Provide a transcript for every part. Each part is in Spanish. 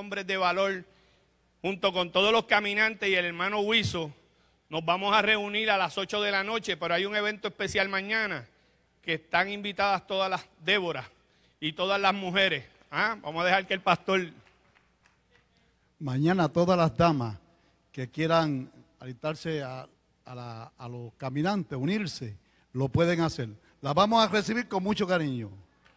hombres de valor, junto con todos los caminantes y el hermano Huizo, nos vamos a reunir a las 8 de la noche, pero hay un evento especial mañana, que están invitadas todas las Déboras y todas las mujeres. Vamos a dejar que el pastor... Mañana todas las damas que quieran alistarse a los caminantes, unirse, lo pueden hacer. Las vamos a recibir con mucho cariño.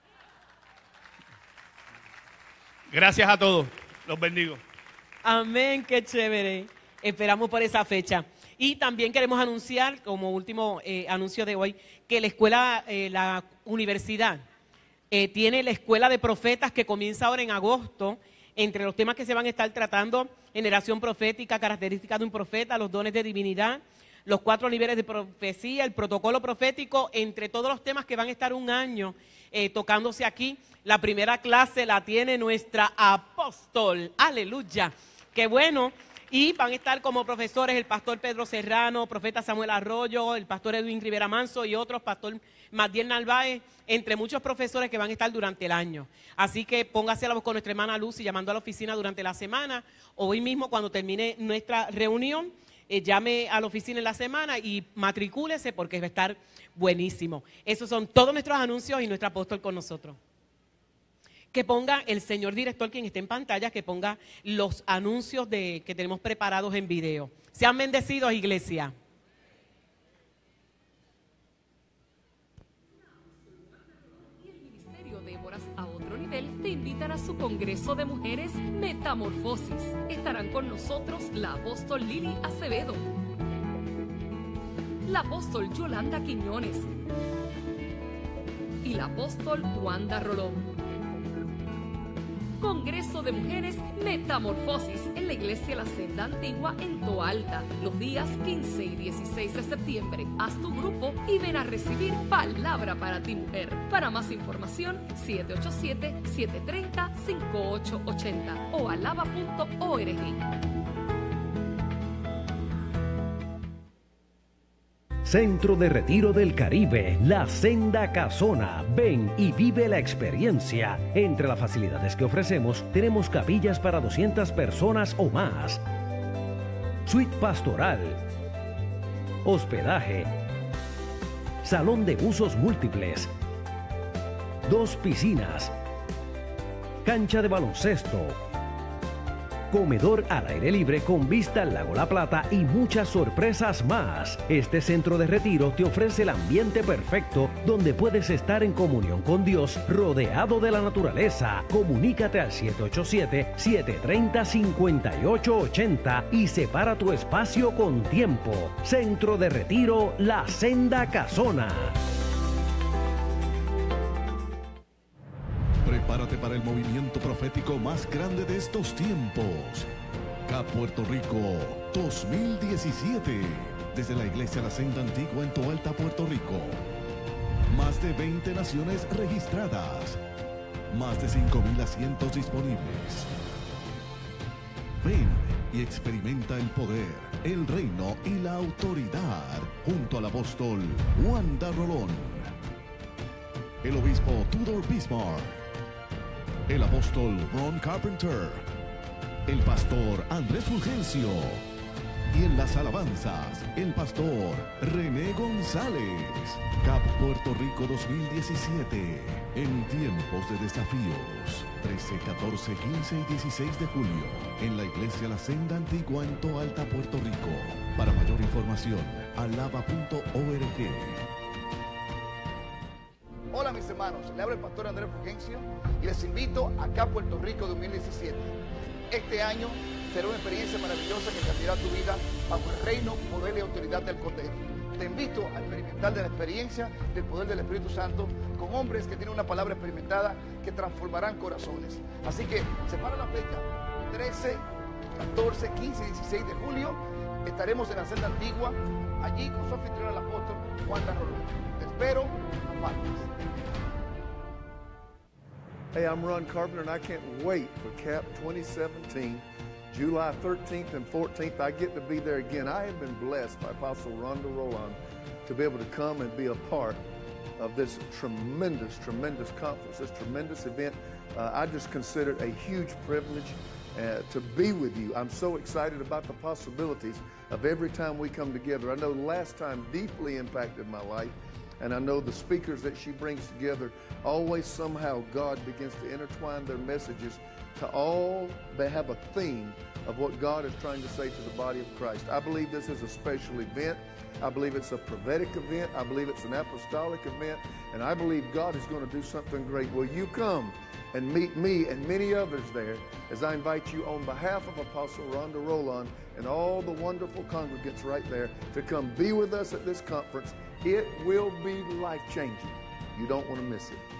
Gracias a todos. Los bendigo. Amén, qué chévere. Esperamos por esa fecha. Y también queremos anunciar, como último anuncio de hoy, que la universidad tiene la escuela de profetas que comienza ahora en agosto. Entre los temas que se van a estar tratando, generación profética, características de un profeta, los dones de divinidad, los 4 niveles de profecía, el protocolo profético, entre todos los temas que van a estar un año tocándose aquí. La primera clase la tiene nuestra apóstol, aleluya, qué bueno. Y van a estar como profesores el pastor Pedro Serrano, profeta Samuel Arroyo, el pastor Edwin Rivera Manso y otros, pastor Madiel Narváez, entre muchos profesores que van a estar durante el año. Así que póngase a la voz con nuestra hermana Lucy llamando a la oficina durante la semana. Hoy mismo cuando termine nuestra reunión, llame a la oficina en la semana y matricúlese porque va a estar buenísimo. Esos son todos nuestros anuncios y nuestro apóstol con nosotros. Que ponga el señor director, quien esté en pantalla, que ponga los anuncios que tenemos preparados en video. Sean bendecidos, iglesia. Y el Ministerio Déboras a otro nivel te invitan a su Congreso de Mujeres Metamorfosis. Estarán con nosotros la apóstol Lili Acevedo, la apóstol Yolanda Quiñones y la apóstol Wanda Rolón. Congreso de Mujeres Metamorfosis en la Iglesia La Senda Antigua en Toalta, los días 15 y 16 de septiembre. Haz tu grupo y ven a recibir palabra para ti, mujer. Para más información, 787-730-5880 o alaba.org. Centro de Retiro del Caribe, La Senda Casona. Ven y vive la experiencia. Entre las facilidades que ofrecemos, tenemos capillas para 200 personas o más, suite pastoral, hospedaje, salón de usos múltiples, 2 piscinas, cancha de baloncesto, comedor al aire libre con vista al lago La Plata y muchas sorpresas más. Este centro de retiro te ofrece el ambiente perfecto donde puedes estar en comunión con Dios, rodeado de la naturaleza. Comunícate al 787-730-5880 y separa tu espacio con tiempo. Centro de Retiro La Senda Casona. Prepárate para el movimiento profético más grande de estos tiempos. CAP Puerto Rico 2017. Desde la Iglesia La Senda Antigua en Toalta, Puerto Rico. Más de 20 naciones registradas. Más de 5,000 asientos disponibles. Ven y experimenta el poder, el reino y la autoridad junto al apóstol Wanda Rolón, el obispo Tudor Bismarck, el apóstol Ron Carpenter, el pastor Andrés Fulgencio y en las alabanzas el pastor René González. CAP Puerto Rico 2017 en tiempos de desafíos. 13, 14, 15 y 16 de julio en la Iglesia La Senda Antigua en Toalta, Puerto Rico. Para mayor información, alaba.org. Hola mis hermanos, le habla el pastor Andrés Fulgencio y les invito acá a Puerto Rico 2017. Este año será una experiencia maravillosa que cambiará tu vida bajo el reino, poder y autoridad del Cordero. Te invito a experimentar de la experiencia del poder del Espíritu Santo con hombres que tienen una palabra experimentada que transformarán corazones. Así que separa la fecha, 13, 14, 15 y 16 de julio. Estaremos en la Senda Antigua, allí con su anfitrión el apóstol Wanda Rolón. Te espero, no faltes. Hey, I'm Ron Carpenter, and I can't wait for CAP 2017, July 13th and 14th. I get to be there again. I have been blessed by Apostle Rhonda Roland to be able to come and be a part of this tremendous conference, this tremendous event. I just consider it a huge privilege to be with you. I'm so excited about the possibilities of every time we come together. I know last time deeply impacted my life, and I know the speakers that she brings together, always somehow God begins to intertwine their messages to all, they have a theme of what God is trying to say to the body of Christ. I believe this is a special event. I believe it's a prophetic event. I believe it's an apostolic event. And I believe God is going to do something great. Will you come and meet me and many others there as I invite you on behalf of Apostle Rhonda Roland and all the wonderful congregants right there to come be with us at this conference. It will be life-changing. You don't want to miss it.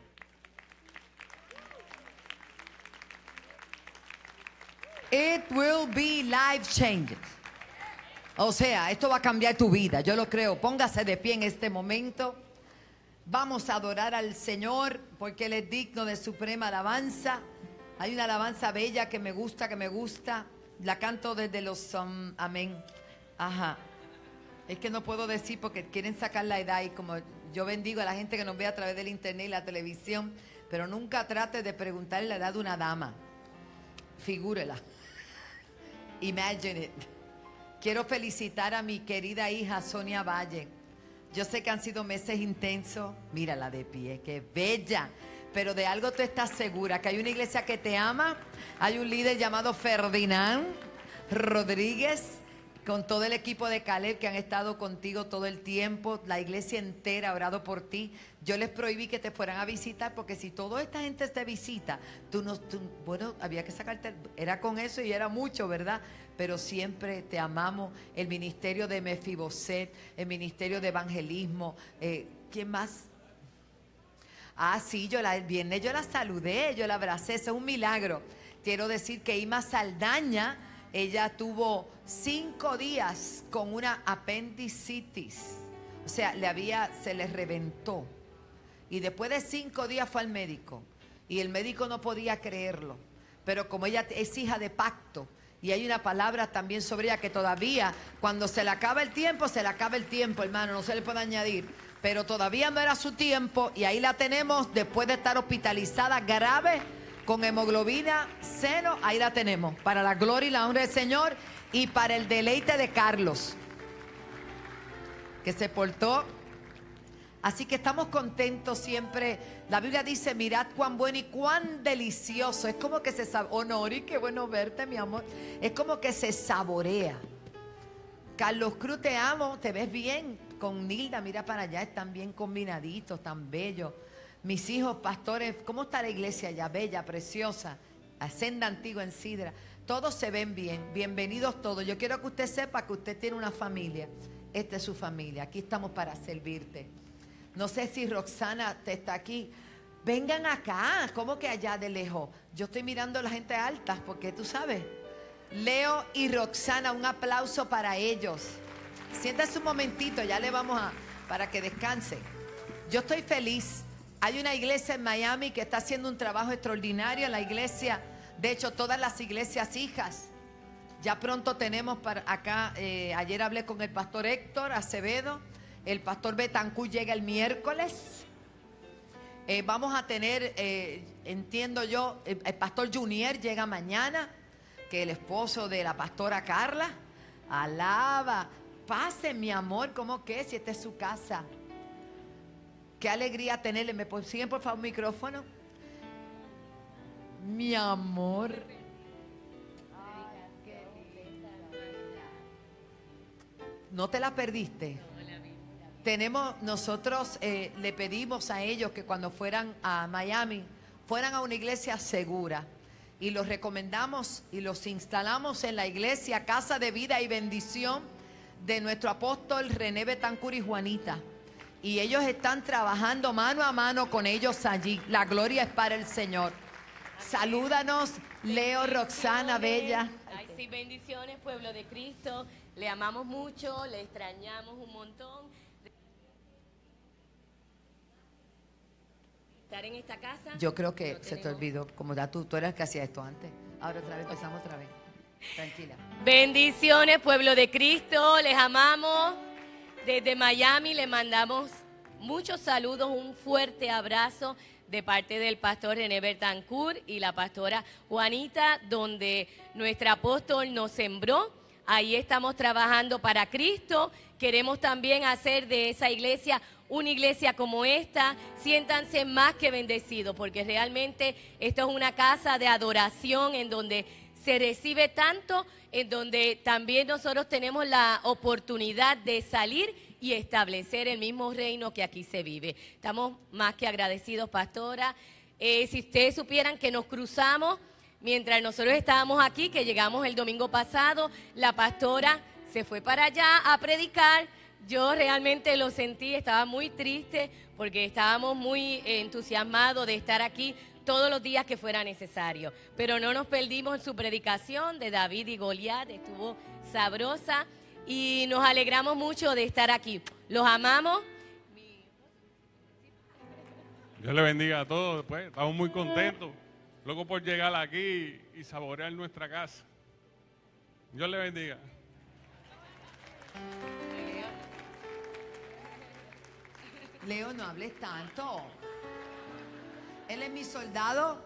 It will be life-changing. O sea, esto va a cambiar tu vida, yo lo creo. Póngase de pie en este momento. Vamos a adorar al Señor porque Él es digno de suprema alabanza. Hay una alabanza bella que me gusta, La canto desde los amén. Ajá. Es que no puedo decir porque quieren sacar la edad y como yo bendigo a la gente que nos ve a través del internet y la televisión, pero nunca trate de preguntarle la edad de una dama. Figúrela. Imagine it. Quiero felicitar a mi querida hija Sonia Valle. Yo sé que han sido meses intensos. Mírala de pie, qué bella. Pero de algo tú estás segura, que hay una iglesia que te ama. Hay un líder llamado Ferdinand Rodríguez, con todo el equipo de Caleb que han estado contigo todo el tiempo. La iglesia entera ha orado por ti. Yo les prohibí que te fueran a visitar porque si toda esta gente te visita, bueno, había que sacarte, era con eso y era mucho, ¿verdad? Pero siempre te amamos. El ministerio de Mefiboset, el ministerio de evangelismo, ¿quién más? Ah, sí, el viernes yo la saludé, yo la abracé, eso es un milagro. Quiero decir que Ima Saldaña, ella tuvo 5 días con una apendicitis. O sea, se le reventó. Y después de 5 días fue al médico. Y el médico no podía creerlo. Pero como ella es hija de pacto, y hay una palabra también sobre ella que todavía, cuando se le acaba el tiempo, hermano, no se le puede añadir. Pero todavía no era su tiempo y ahí la tenemos después de estar hospitalizada grave con hemoglobina cero. Ahí la tenemos para la gloria y la honra del Señor y para el deleite de Carlos, que se portó. Así que estamos contentos siempre. La Biblia dice, mirad cuán bueno y cuán delicioso. Es como que se saborea. Honori, qué bueno verte, mi amor. Es como que se saborea. Carlos Cruz, te amo, te ves bien. Con Nilda, mira para allá, están bien combinaditos, tan bellos. Mis hijos pastores, ¿cómo está la iglesia allá? Bella, preciosa. La senda antigua en Sidra. Todos se ven bien, bienvenidos todos. Yo quiero que usted sepa que usted tiene una familia. Esta es su familia, aquí estamos para servirte. No sé si Roxana te está aquí. Vengan acá, ¿cómo que allá de lejos? Yo estoy mirando a la gente alta, porque tú sabes. Leo y Roxana, un aplauso para ellos. Siéntase un momentito, ya le vamos para que descansen. Yo estoy feliz. Hay una iglesia en Miami que está haciendo un trabajo extraordinario en la iglesia. De hecho, todas las iglesias hijas. Ya pronto tenemos para acá, ayer hablé con el pastor Héctor Acevedo. El pastor Betancur llega el miércoles. Vamos a tener, entiendo yo, el pastor Junior llega mañana, que es el esposo de la pastora Carla. Alaba. Pase, mi amor, ¿cómo que? Si esta es su casa. Qué alegría tenerle. ¿Me consiguen por favor un micrófono? Mi amor. ¿No te la perdiste? Nosotros le pedimos a ellos que cuando fueran a Miami, fueran a una iglesia segura. Y los recomendamos y los instalamos en la iglesia Casa de Vida y Bendición de nuestro apóstol René Betancur y Juanita. Y ellos están trabajando mano a mano con ellos allí. La gloria es para el Señor. Salúdanos, Leo, Roxana, bella. Ay, sí, bendiciones, pueblo de Cristo. Le amamos mucho, le extrañamos un montón. Estar en esta casa. Yo creo que se te olvidó, como ya tú eras el que hacía esto antes. Ahora otra vez empezamos otra vez. Tranquila. Bendiciones, pueblo de Cristo, les amamos. Desde Miami le mandamos muchos saludos, un fuerte abrazo. de parte del pastor René Bertancourt y la pastora Juanita, donde nuestro apóstol nos sembró. Ahí estamos trabajando para Cristo. Queremos también hacer de esa iglesia una iglesia como esta. Siéntanse más que bendecidos, porque realmente esto es una casa de adoración en donde se recibe tanto, en donde también nosotros tenemos la oportunidad de salir y establecer el mismo reino que aquí se vive. Estamos más que agradecidos, pastora. Si ustedes supieran que nos cruzamos mientras nosotros estábamos aquí, que llegamos el domingo pasado, la pastora se fue para allá a predicar. Yo realmente lo sentí, estaba muy triste porque estábamos muy entusiasmados de estar aquí todos los días que fuera necesario. Pero no nos perdimos en su predicación de David y Goliat, estuvo sabrosa y nos alegramos mucho de estar aquí. Los amamos. Dios le bendiga a todos, pues, estamos muy contentos, locos por llegar aquí y saborear nuestra casa. Dios le bendiga. Leo, no hables tanto. Él es mi soldado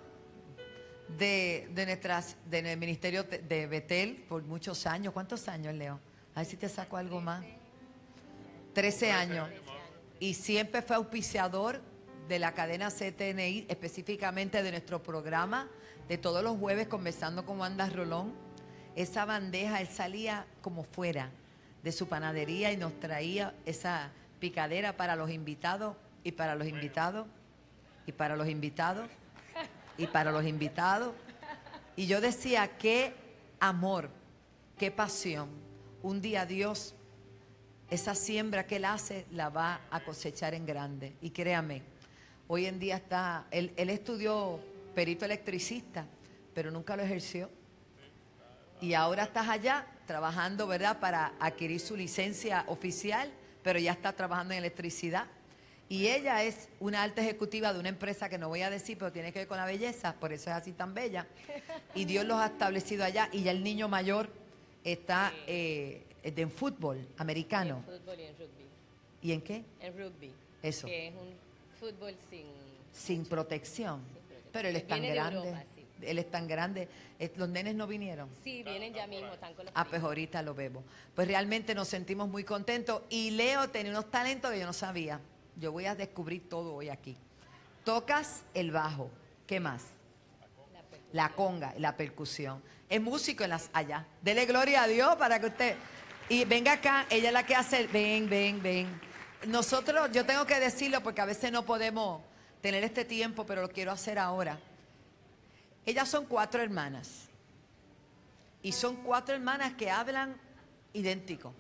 del ministerio de Betel por muchos años. ¿Cuántos años, Leo? A ver si te saco algo más. 13 años. Y siempre fue auspiciador de la cadena CTNI, específicamente de nuestro programa de todos los jueves conversando con Wanda Rolón. Esa bandeja, él salía como fuera de su panadería y nos traía esa picadera para los invitados y para los invitados y para los invitados y para los invitados. Y yo decía, qué amor, qué pasión. Un día Dios, esa siembra que él hace, la va a cosechar en grande. Y créame, hoy en día está, él estudió perito electricista, pero nunca lo ejerció. Y ahora estás allá trabajando, ¿verdad?, para adquirir su licencia oficial, pero ya está trabajando en electricidad. Y ella es una alta ejecutiva de una empresa que no voy a decir, pero tiene que ver con la belleza, por eso es así tan bella. Y Dios los ha establecido allá. Y ya el niño mayor está en fútbol americano. En fútbol y en rugby. ¿Y en qué? En rugby. Eso. Que es un fútbol sin protección. Pero él es tan Viene de grande. Europa, sí. Él es tan grande. Los nenes no vinieron. Sí, vienen ya mismo, están con los Pues ahorita lo vemos. Pues realmente nos sentimos muy contentos. Y Leo tenía unos talentos que yo no sabía. Yo voy a descubrir todo hoy aquí. Tocas el bajo. ¿Qué más? La conga, la percusión. Es músico allá. Dele gloria a Dios para que usted... Y venga acá, ella es la que hace... Ven. Nosotros, yo tengo que decirlo porque a veces no podemos tener este tiempo, pero lo quiero hacer ahora. Ellas son 4 hermanas. Y son 4 hermanas que hablan idéntico.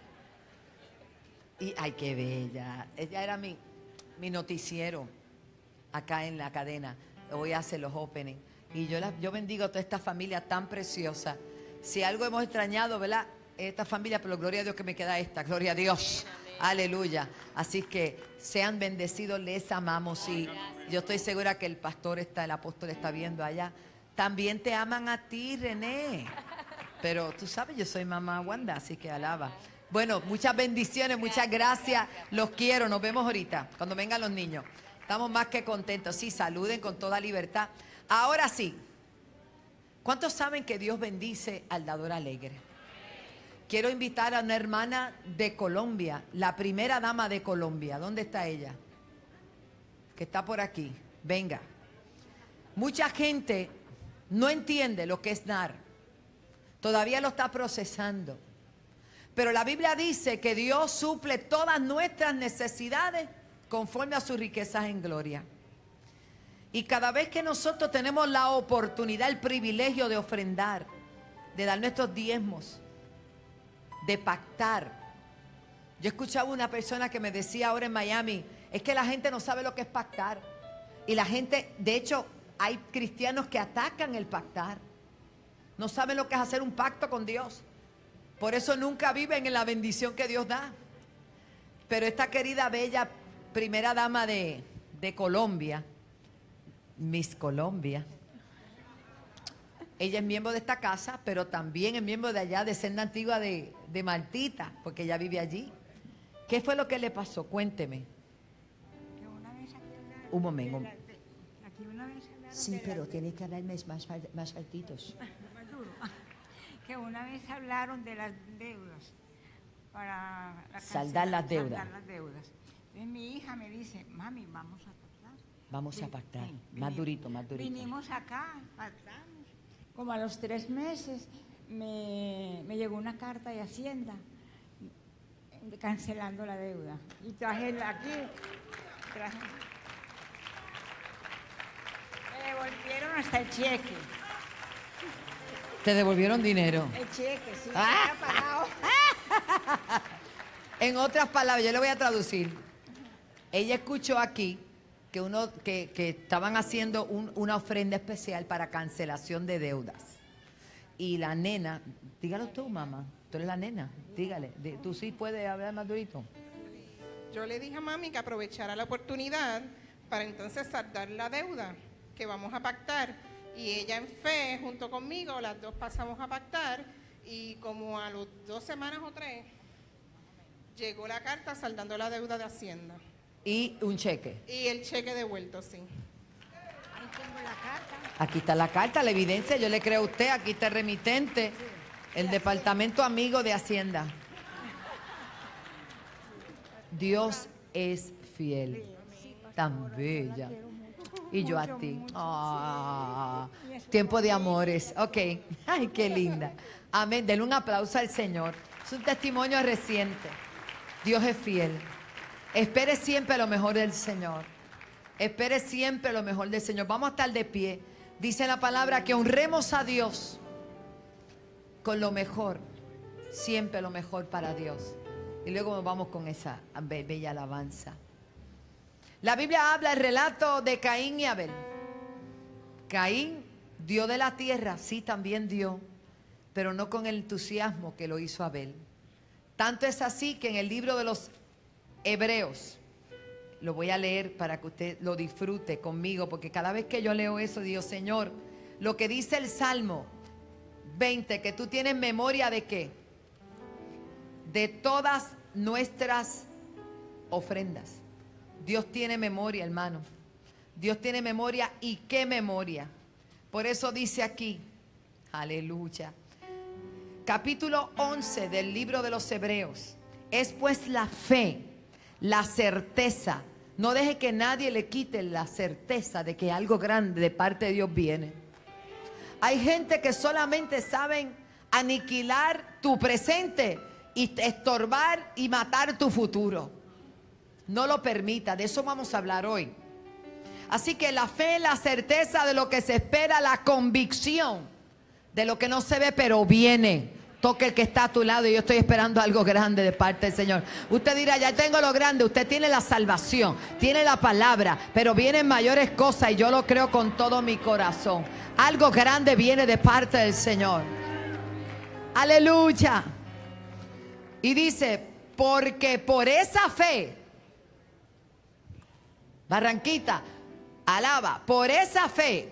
Y, ay, qué bella. Ella era mi noticiero acá en la cadena. Hoy hace los openings. Y yo bendigo a toda esta familia tan preciosa. Si algo hemos extrañado, ¿verdad? Esta familia, pero gloria a Dios que me queda esta. Gloria a Dios. Aleluya. Así que sean bendecidos, les amamos. Y yo estoy segura que el apóstol está viendo allá. También te aman a ti, René. Pero tú sabes, yo soy mamá Wanda, así que alaba. Bueno, muchas bendiciones, muchas gracias. Los quiero, nos vemos ahorita, cuando vengan los niños. Estamos más que contentos. Sí, saluden con toda libertad. Ahora sí, ¿cuántos saben que Dios bendice al dador alegre? Quiero invitar a una hermana de Colombia, la primera dama de Colombia. ¿Dónde está ella? Que está por aquí. Venga. Mucha gente no entiende lo que es dar. Todavía lo está procesando. Pero la Biblia dice que Dios suple todas nuestras necesidades conforme a sus riquezas en gloria. Y cada vez que nosotros tenemos la oportunidad, el privilegio de ofrendar, de dar nuestros diezmos, de pactar. Yo escuchaba una persona que me decía ahora en Miami, es que la gente no sabe lo que es pactar. Y la gente, de hecho, hay cristianos que atacan el pactar. No saben lo que es hacer un pacto con Dios. Por eso nunca viven en la bendición que Dios da. Pero esta querida, bella, primera dama de Colombia, Miss Colombia, ella es miembro de esta casa, pero también es miembro de allá, de Senda Antigua de Martita, porque ella vive allí. ¿Qué fue lo que le pasó? Cuénteme. Un momento. Sí, pero tienes que hablarme más altitos. Más duro. Que una vez hablaron de las deudas para saldar las deudas. Entonces mi hija me dice, mami, vamos a pactar. Vamos a pactar. Más durito, más durito. Vinimos acá, pactamos. Como a los 3 meses me llegó una carta de Hacienda cancelando la deuda. Y traje aquí. Me devolvieron hasta el cheque. ¿Te devolvieron dinero? El cheque, sí. Había pagado. En otras palabras, yo le voy a traducir. Ella escuchó aquí que estaban haciendo una ofrenda especial para cancelación de deudas. Y la nena, dígalo tú, mamá, tú eres la nena, dígale, tú sí puedes hablar más durito. Yo le dije a mami que aprovechara la oportunidad para entonces saldar la deuda que vamos a pactar. Y ella en fe, junto conmigo, las dos pasamos a pactar y como a las 2 semanas o 3, llegó la carta saldando la deuda de Hacienda. Y un cheque. Y el cheque devuelto, sí. Ahí tengo la carta. Aquí está la carta, la evidencia, yo le creo a usted, aquí está el remitente, el departamento amigo de Hacienda. Dios es fiel, tan bella. Y yo a ti. Tiempo de amores. Ok. Ay, qué linda. Amén. Denle un aplauso al Señor. Es un testimonio reciente. Dios es fiel. Espere siempre lo mejor del Señor. Espere siempre lo mejor del Señor. Vamos a estar de pie. Dice la palabra que honremos a Dios con lo mejor. Siempre lo mejor para Dios. Y luego nos vamos con esa bella alabanza. La Biblia habla el relato de Caín y Abel. Caín dio de la tierra, sí, también dio, pero no con el entusiasmo que lo hizo Abel. Tanto es así que en el libro de los Hebreos, lo voy a leer para que usted lo disfrute conmigo, porque cada vez que yo leo eso, digo, Señor, lo que dice el Salmo 20, que tú tienes memoria de ¿qué? De todas nuestras ofrendas. Dios tiene memoria, hermano. Dios tiene memoria, y qué memoria. Por eso dice aquí, aleluya. Capítulo 11 del libro de los Hebreos. Es pues la fe, la certeza. No deje que nadie le quite la certeza de que algo grande de parte de Dios viene. Hay gente que solamente saben aniquilar tu presente y estorbar y matar tu futuro. No lo permita, de eso vamos a hablar hoy. Así que la fe, la certeza de lo que se espera, la convicción de lo que no se ve pero viene. Toque el que está a tu lado y yo estoy esperando algo grande de parte del Señor. Usted dirá, ya tengo lo grande, usted tiene la salvación, tiene la palabra, pero vienen mayores cosas y yo lo creo con todo mi corazón. Algo grande viene de parte del Señor. Aleluya. Y dice, porque por esa fe, Barranquita, alaba, por esa fe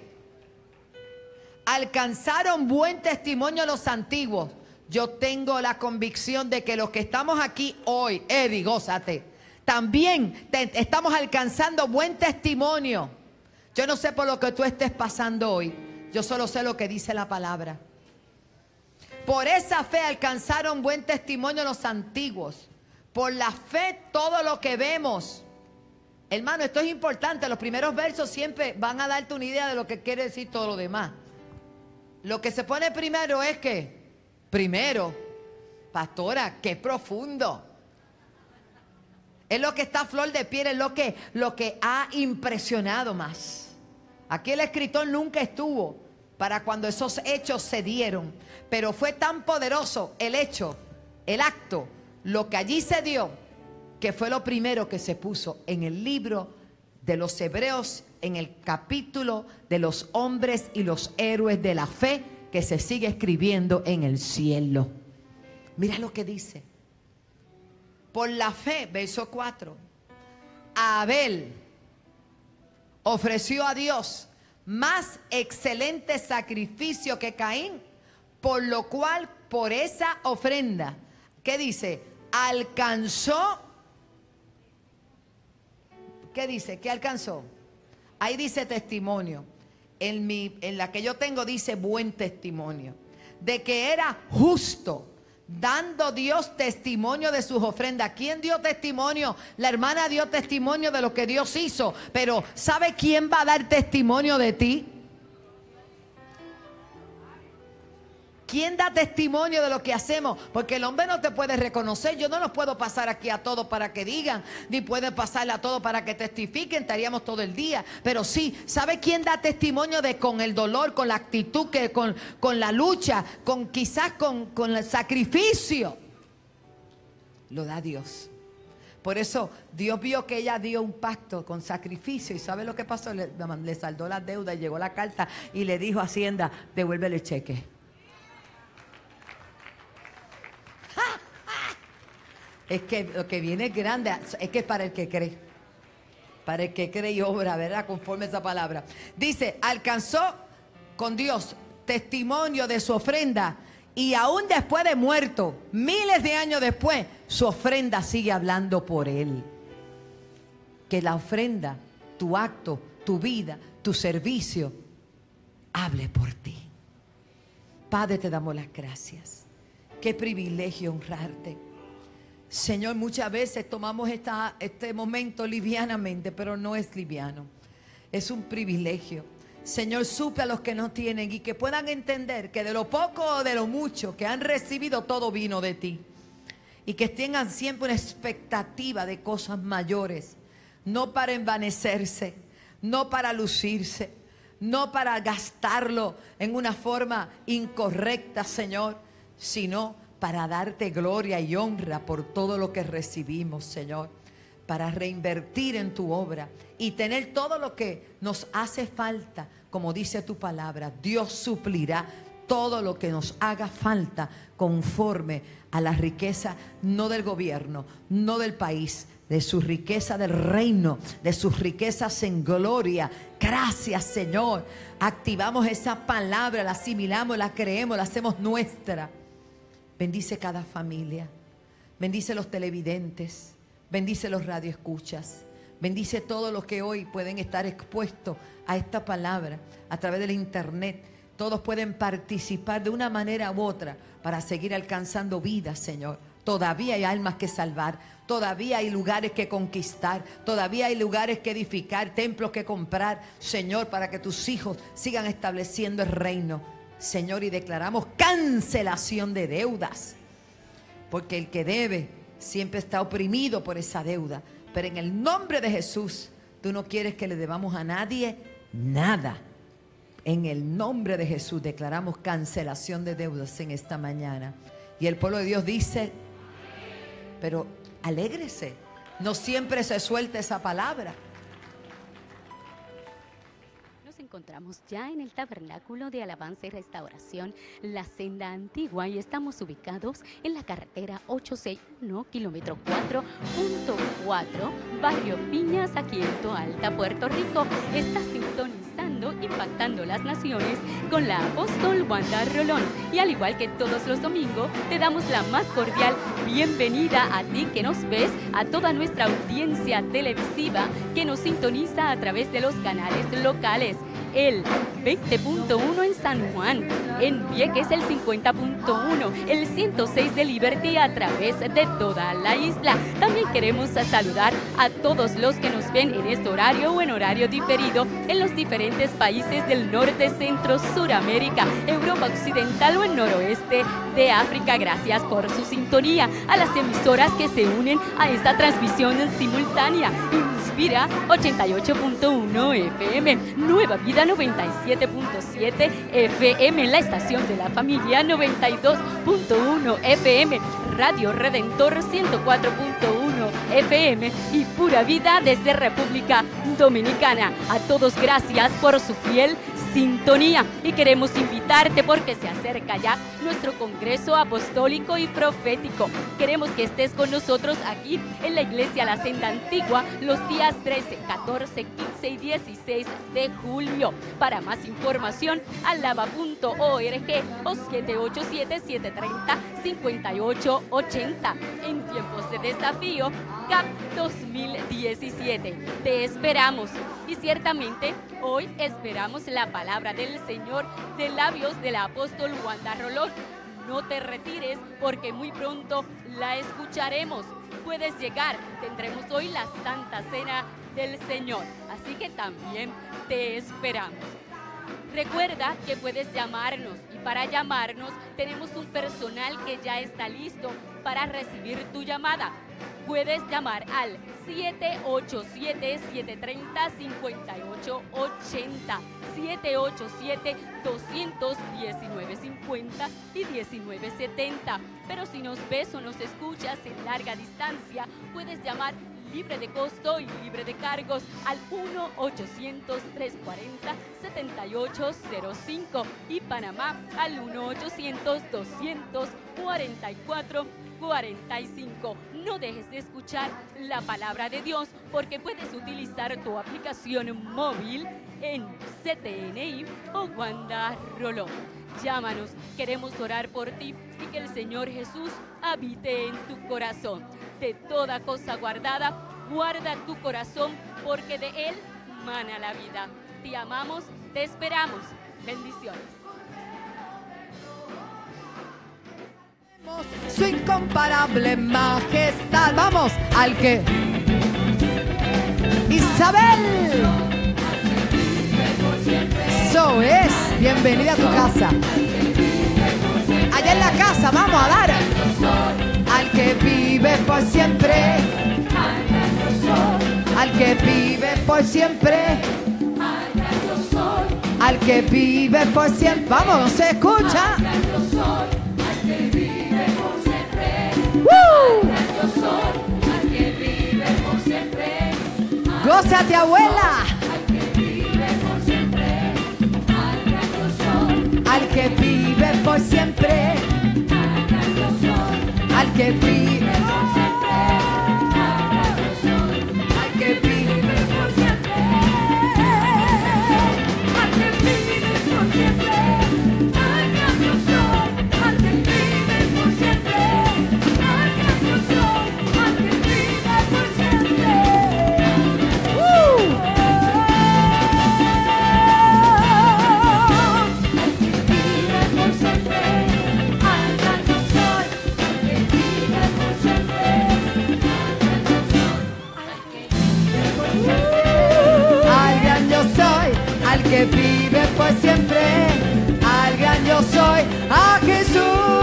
alcanzaron buen testimonio los antiguos. Yo tengo la convicción de que los que estamos aquí hoy, Eddie, gózate, también estamos alcanzando buen testimonio. Yo no sé por lo que tú estés pasando hoy, yo solo sé lo que dice la palabra. Por esa fe alcanzaron buen testimonio los antiguos. Por la fe todo lo que vemos. Hermano, esto es importante. Los primeros versos siempre van a darte una idea de lo que quiere decir todo lo demás. Lo que se pone primero es que, primero, pastora, qué profundo. Es lo que está a flor de piel, es lo que ha impresionado más. Aquí el escritor nunca estuvo para cuando esos hechos se dieron, pero fue tan poderoso el hecho, el acto, lo que allí se dio, que fue lo primero que se puso en el libro de los Hebreos, en el capítulo de los hombres y los héroes de la fe, que se sigue escribiendo en el cielo. Mira lo que dice. Por la fe, verso 4, Abel ofreció a Dios más excelente sacrificio que Caín, por lo cual, por esa ofrenda, ¿qué dice? Alcanzó. ¿Qué dice? ¿Qué alcanzó? Ahí dice testimonio. En la que yo tengo dice buen testimonio. De que era justo, dando Dios testimonio de sus ofrendas. ¿Quién dio testimonio? La hermana dio testimonio de lo que Dios hizo. Pero ¿sabe quién va a dar testimonio de ti? ¿Quién da testimonio de lo que hacemos? Porque el hombre no te puede reconocer. Yo no los puedo pasar aquí a todos para que digan, ni puede pasarle a todos para que testifiquen. Estaríamos todo el día. Pero sí, ¿sabe quién da testimonio de con el dolor, con la actitud, con la lucha, quizás con el sacrificio? Lo da Dios. Por eso Dios vio que ella dio un pacto con sacrificio. ¿Y sabe lo que pasó? Le saldó la deuda y llegó la carta y le dijo a Hacienda, devuélvele el cheque. Es que lo que viene es grande, es que es para el que cree. Para el que cree y obra, ¿verdad? Conforme a esa palabra. Dice, alcanzó con Dios testimonio de su ofrenda. Y aún después de muerto, miles de años después, su ofrenda sigue hablando por él. Que la ofrenda, tu acto, tu vida, tu servicio, hable por ti. Padre, te damos las gracias. Qué privilegio honrarte. Señor, muchas veces tomamos este momento livianamente, pero no es liviano. Es un privilegio. Señor, suple a los que no tienen y que puedan entender que de lo poco o de lo mucho que han recibido, todo vino de ti. Y que tengan siempre una expectativa de cosas mayores. No para envanecerse, no para lucirse, no para gastarlo en una forma incorrecta, Señor, sino para darte gloria y honra por todo lo que recibimos, Señor, para reinvertir en tu obra y tener todo lo que nos hace falta, como dice tu palabra. Dios suplirá todo lo que nos haga falta conforme a la riqueza, no del gobierno, no del país, de su riqueza del reino, de sus riquezas en gloria. Gracias, Señor. Activamos esa palabra, la asimilamos, la creemos, la hacemos nuestra. Bendice cada familia, bendice los televidentes, bendice los radioescuchas, bendice todos los que hoy pueden estar expuestos a esta palabra a través del internet. Todos pueden participar de una manera u otra para seguir alcanzando vidas, Señor. Todavía hay almas que salvar, todavía hay lugares que conquistar, todavía hay lugares que edificar, templos que comprar, Señor, para que tus hijos sigan estableciendo el reino. Señor, y declaramos cancelación de deudas, porque el que debe siempre está oprimido por esa deuda. Pero en el nombre de Jesús, tú no quieres que le debamos a nadie nada. En el nombre de Jesús declaramos cancelación de deudas en esta mañana. Y el pueblo de Dios dice, pero alégrese, no siempre se suelta esa palabra. Encontramos ya en el tabernáculo de alabanza y restauración La Senda Antigua y estamos ubicados en la carretera 861, kilómetro 4.4, barrio Piñas, aquí en Toalta, Puerto Rico. Está sintonizando, impactando las naciones con la apóstol Wanda Rolón. Y al igual que todos los domingos, te damos la más cordial bienvenida a ti que nos ves, a toda nuestra audiencia televisiva que nos sintoniza a través de los canales locales. El 20.1 en San Juan, en Vieques el 50.1, el 106 de Liberty a través de toda la isla. También queremos saludar a todos los que nos ven en este horario o en horario diferido en los diferentes países del norte, centro, Suramérica, Europa occidental o el noroeste de África. Gracias por su sintonía. A las emisoras que se unen a esta transmisión simultánea: Inspira 88.1 FM, Nueva Vida 97.7 FM, la estación de la familia 92.1 FM, Radio Redentor 104.1 FM y Pura Vida desde República Dominicana. A todos gracias por su fiel sintonía y queremos invitarte porque se acerca ya nuestro Congreso Apostólico y Profético. Queremos que estés con nosotros aquí en la Iglesia La Senda Antigua los días 13, 14, 15 y 16 de julio. Para más información, alaba.org o 787-730-5880. En tiempos de desafío, CAP 2017. Te esperamos y ciertamente hoy esperamos la palabra del Señor de labios del apóstol Wanda Rolón. No te retires porque muy pronto la escucharemos. Puedes llegar, tendremos hoy la Santa Cena del Señor, así que también te esperamos. Recuerda que puedes llamarnos y para llamarnos tenemos un personal que ya está listo para recibir tu llamada. Puedes llamar al 787-730-5880, 787-219-50 y 1970. Pero si nos ves o nos escuchas en larga distancia, puedes llamar libre de costo y libre de cargos al 1-800-340-7805 y Panamá al 1-800-244-45. No dejes de escuchar la palabra de Dios porque puedes utilizar tu aplicación móvil en CTNI o Wanda Rolón. Llámanos, queremos orar por ti y que el Señor Jesús habite en tu corazón. De toda cosa guardada, guarda tu corazón porque de él mana la vida. Te amamos, te esperamos. Bendiciones. Su incomparable majestad. Vamos, al que Isabel. Eso es. Bienvenida a tu casa. Allá en la casa, vamos a dar. Al que vive por siempre. Al que vive por siempre. Al que vive por siempre. Vamos, no se escucha. Gózate, abuela. Al que vive por siempre. Al que vive por siempre. Al que vive por siempre. Al que vive por siempre. Al gran yo soy. Al que vive por siempre. Al gran yo soy. Al que vive por siempre. Al que vive por siempre, al gran yo soy, a Jesús.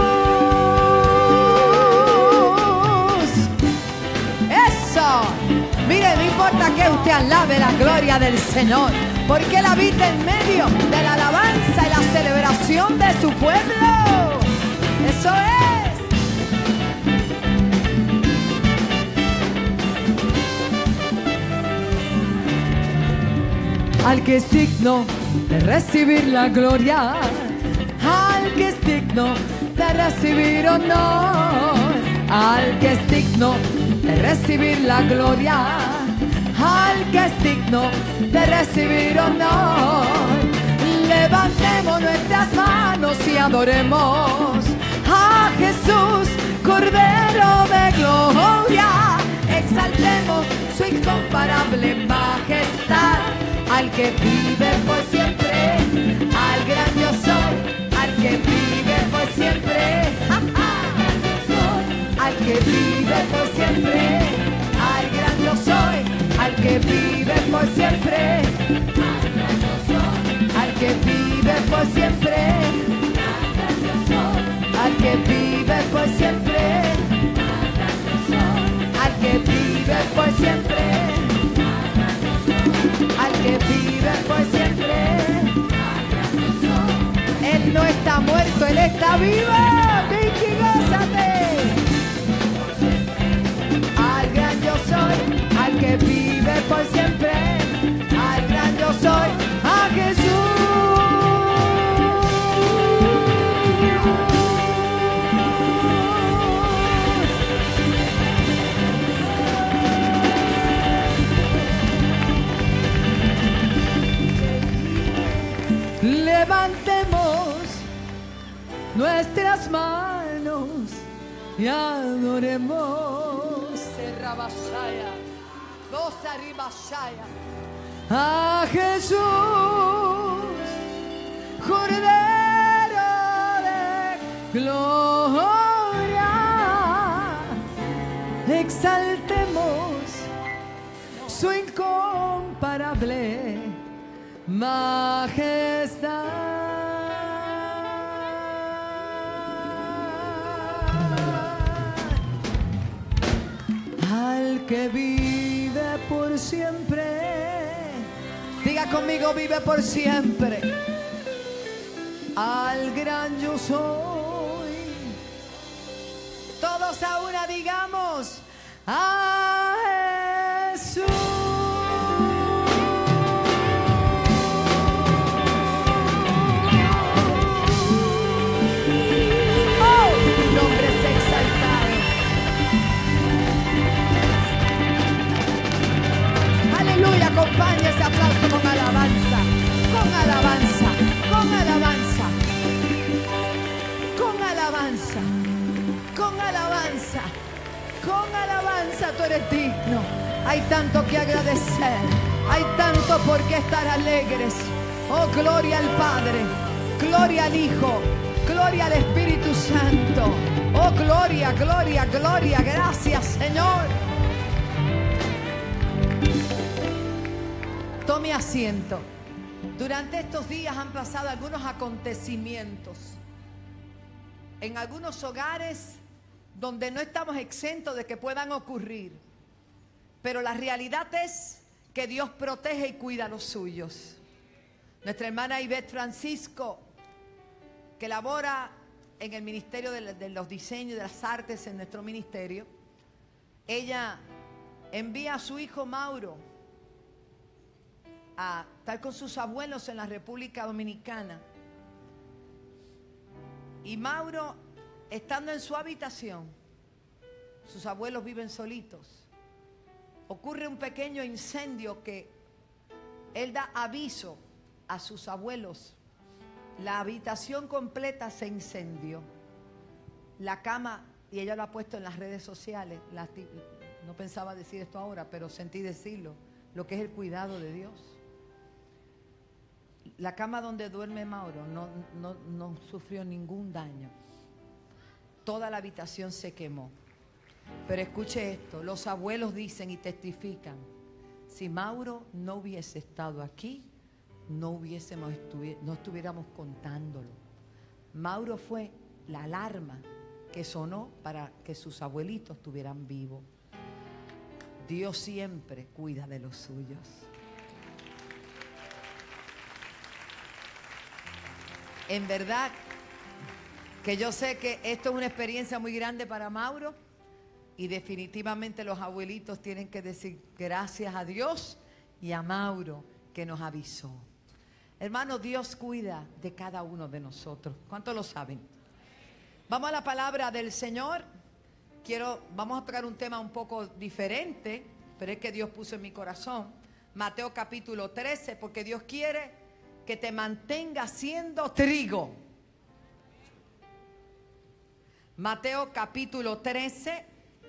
Eso. Mire, no importa que usted alabe la gloria del Señor, porque Él habita en medio de la alabanza y la celebración de su pueblo. Eso es. Al que es digno de recibir la gloria, al que es digno de recibir honor, al que es digno de recibir la gloria, al que es digno de recibir honor. Levantemos nuestras manos y adoremos a Jesús, Cordero de gloria. Exaltemos su incomparable majestad. Al que vive por siempre, al gran yo soy, al que vive por siempre, al que vive por siempre, al gran yo soy, al que vive por siempre, al que vive por siempre, al que vive por siempre, al que vive por siempre. Al que vive por siempre. Él no está muerto, Él está vivo. Vicky, gózate. Al gran yo soy, al que vive por siempre. Al gran yo soy, a Jesús. Levantemos nuestras manos y adoremos. Serrabashaya, voz arriba, Shaya. A Jesús, Cordero de gloria, exaltemos su incomparable majestad. Al que vive por siempre, diga conmigo, vive por siempre. Al gran yo soy. Todos a una digamos, a Jesús. Oh, nombre es exaltado. Aleluya, acompaña ese aplauso con alabanza, con alabanza, con alabanza, con alabanza, con alabanza, con alabanza. Tú eres digno. Hay tanto que agradecer, hay tanto por qué estar alegres. Oh, gloria al Padre, gloria al Hijo, gloria al Espíritu Santo. Oh, gloria, gloria, gloria. Gracias, Señor. Tome asiento. Durante estos días han pasado algunos acontecimientos en algunos hogares donde no estamos exentos de que puedan ocurrir. Pero la realidad es que Dios protege y cuida a los suyos. Nuestra hermana Ivette Francisco, que labora en el Ministerio de los Diseños y de las Artes en nuestro ministerio, ella envía a su hijo Mauro a estar con sus abuelos en la República Dominicana. Y Mauro, estando en su habitación, sus abuelos viven solitos, ocurre un pequeño incendio que él da aviso a sus abuelos. La habitación completa se incendió. La cama, y ella lo ha puesto en las redes sociales, no pensaba decir esto ahora, pero sentí decirlo, lo que es el cuidado de Dios. La cama donde duerme Mauro no sufrió ningún daño. Toda la habitación se quemó. Pero escuche esto, los abuelos dicen y testifican, si Mauro no hubiese estado aquí, no estuviéramos contándolo. Mauro fue la alarma que sonó para que sus abuelitos estuvieran vivos. Dios siempre cuida de los suyos. En verdad que yo sé que esto es una experiencia muy grande para Mauro y definitivamente los abuelitos tienen que decir gracias a Dios y a Mauro que nos avisó. Hermano, Dios cuida de cada uno de nosotros. ¿Cuántos lo saben? Vamos a la palabra del Señor. Vamos a tocar un tema un poco diferente, pero es que Dios puso en mi corazón. Mateo capítulo 13, porque Dios quiere que te mantengas siendo trigo. Mateo capítulo 13.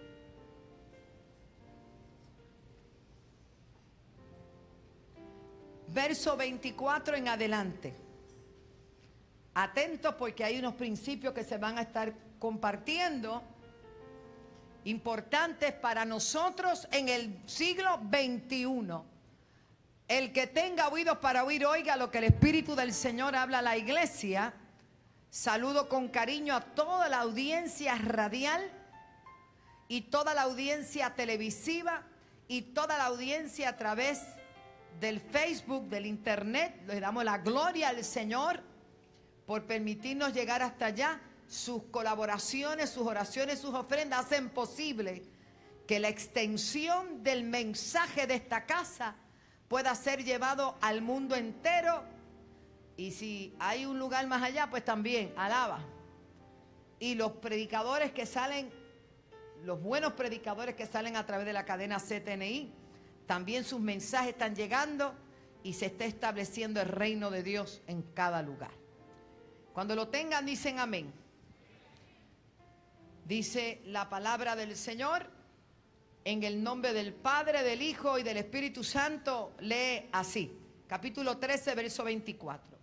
Verso 24 en adelante. Atentos porque hay unos principios que se van a estar compartiendo importantes para nosotros en el siglo XXI. El que tenga oídos para oír, oiga lo que el Espíritu del Señor habla a la iglesia. Saludo con cariño a toda la audiencia radial y toda la audiencia televisiva y toda la audiencia a través del Facebook, del internet. Le damos la gloria al Señor por permitirnos llegar hasta allá. Sus colaboraciones, sus oraciones, sus ofrendas hacen posible que la extensión del mensaje de esta casa pueda ser llevado al mundo entero. Y si hay un lugar más allá, pues también, alaba. Y los predicadores que salen, los buenos predicadores que salen a través de la cadena CTNI, también sus mensajes están llegando y se está estableciendo el reino de Dios en cada lugar. Cuando lo tengan, dicen amén. Dice la palabra del Señor, en el nombre del Padre, del Hijo y del Espíritu Santo, lee así, capítulo 13, verso 24.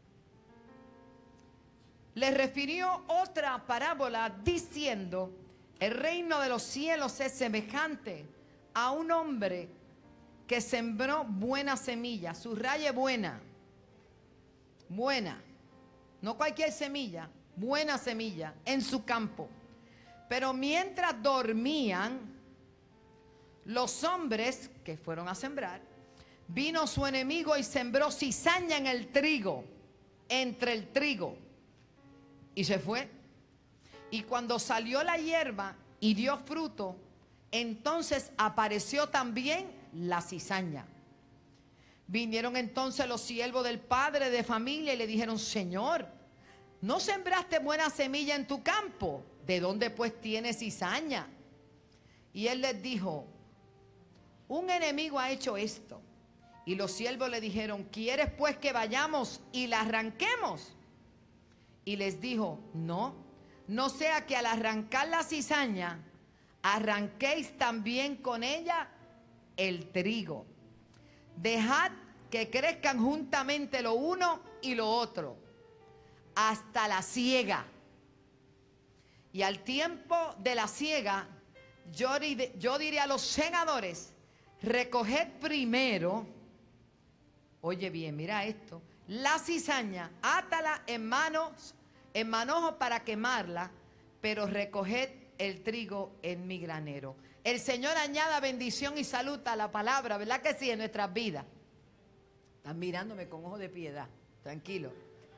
Le refirió otra parábola diciendo, el reino de los cielos es semejante a un hombre que sembró buena semilla, subraye buena, buena, no cualquier semilla, buena semilla en su campo. Pero mientras dormían los hombres que fueron a sembrar, vino su enemigo y sembró cizaña en el trigo, entre el trigo, y se fue. Y cuando salió la hierba y dio fruto, entonces apareció también la cizaña. Vinieron entonces los siervos del padre de familia y le dijeron, Señor, ¿no sembraste buena semilla en tu campo? ¿De dónde pues tienes cizaña? Y él les dijo, un enemigo ha hecho esto. Y los siervos le dijeron, ¿quieres pues que vayamos y la arranquemos? Y les dijo, no sea que al arrancar la cizaña, arranquéis también con ella el trigo. Dejad que crezcan juntamente lo uno y lo otro, hasta la siega. Y al tiempo de la siega, yo diré a los segadores, recoged primero, oye bien, mira esto, la cizaña, átala en manojos para quemarla, pero recoged el trigo en mi granero. El Señor añada bendición y salud a la palabra, ¿verdad que sí? En nuestras vidas. Están mirándome con ojos de piedad, tranquilo.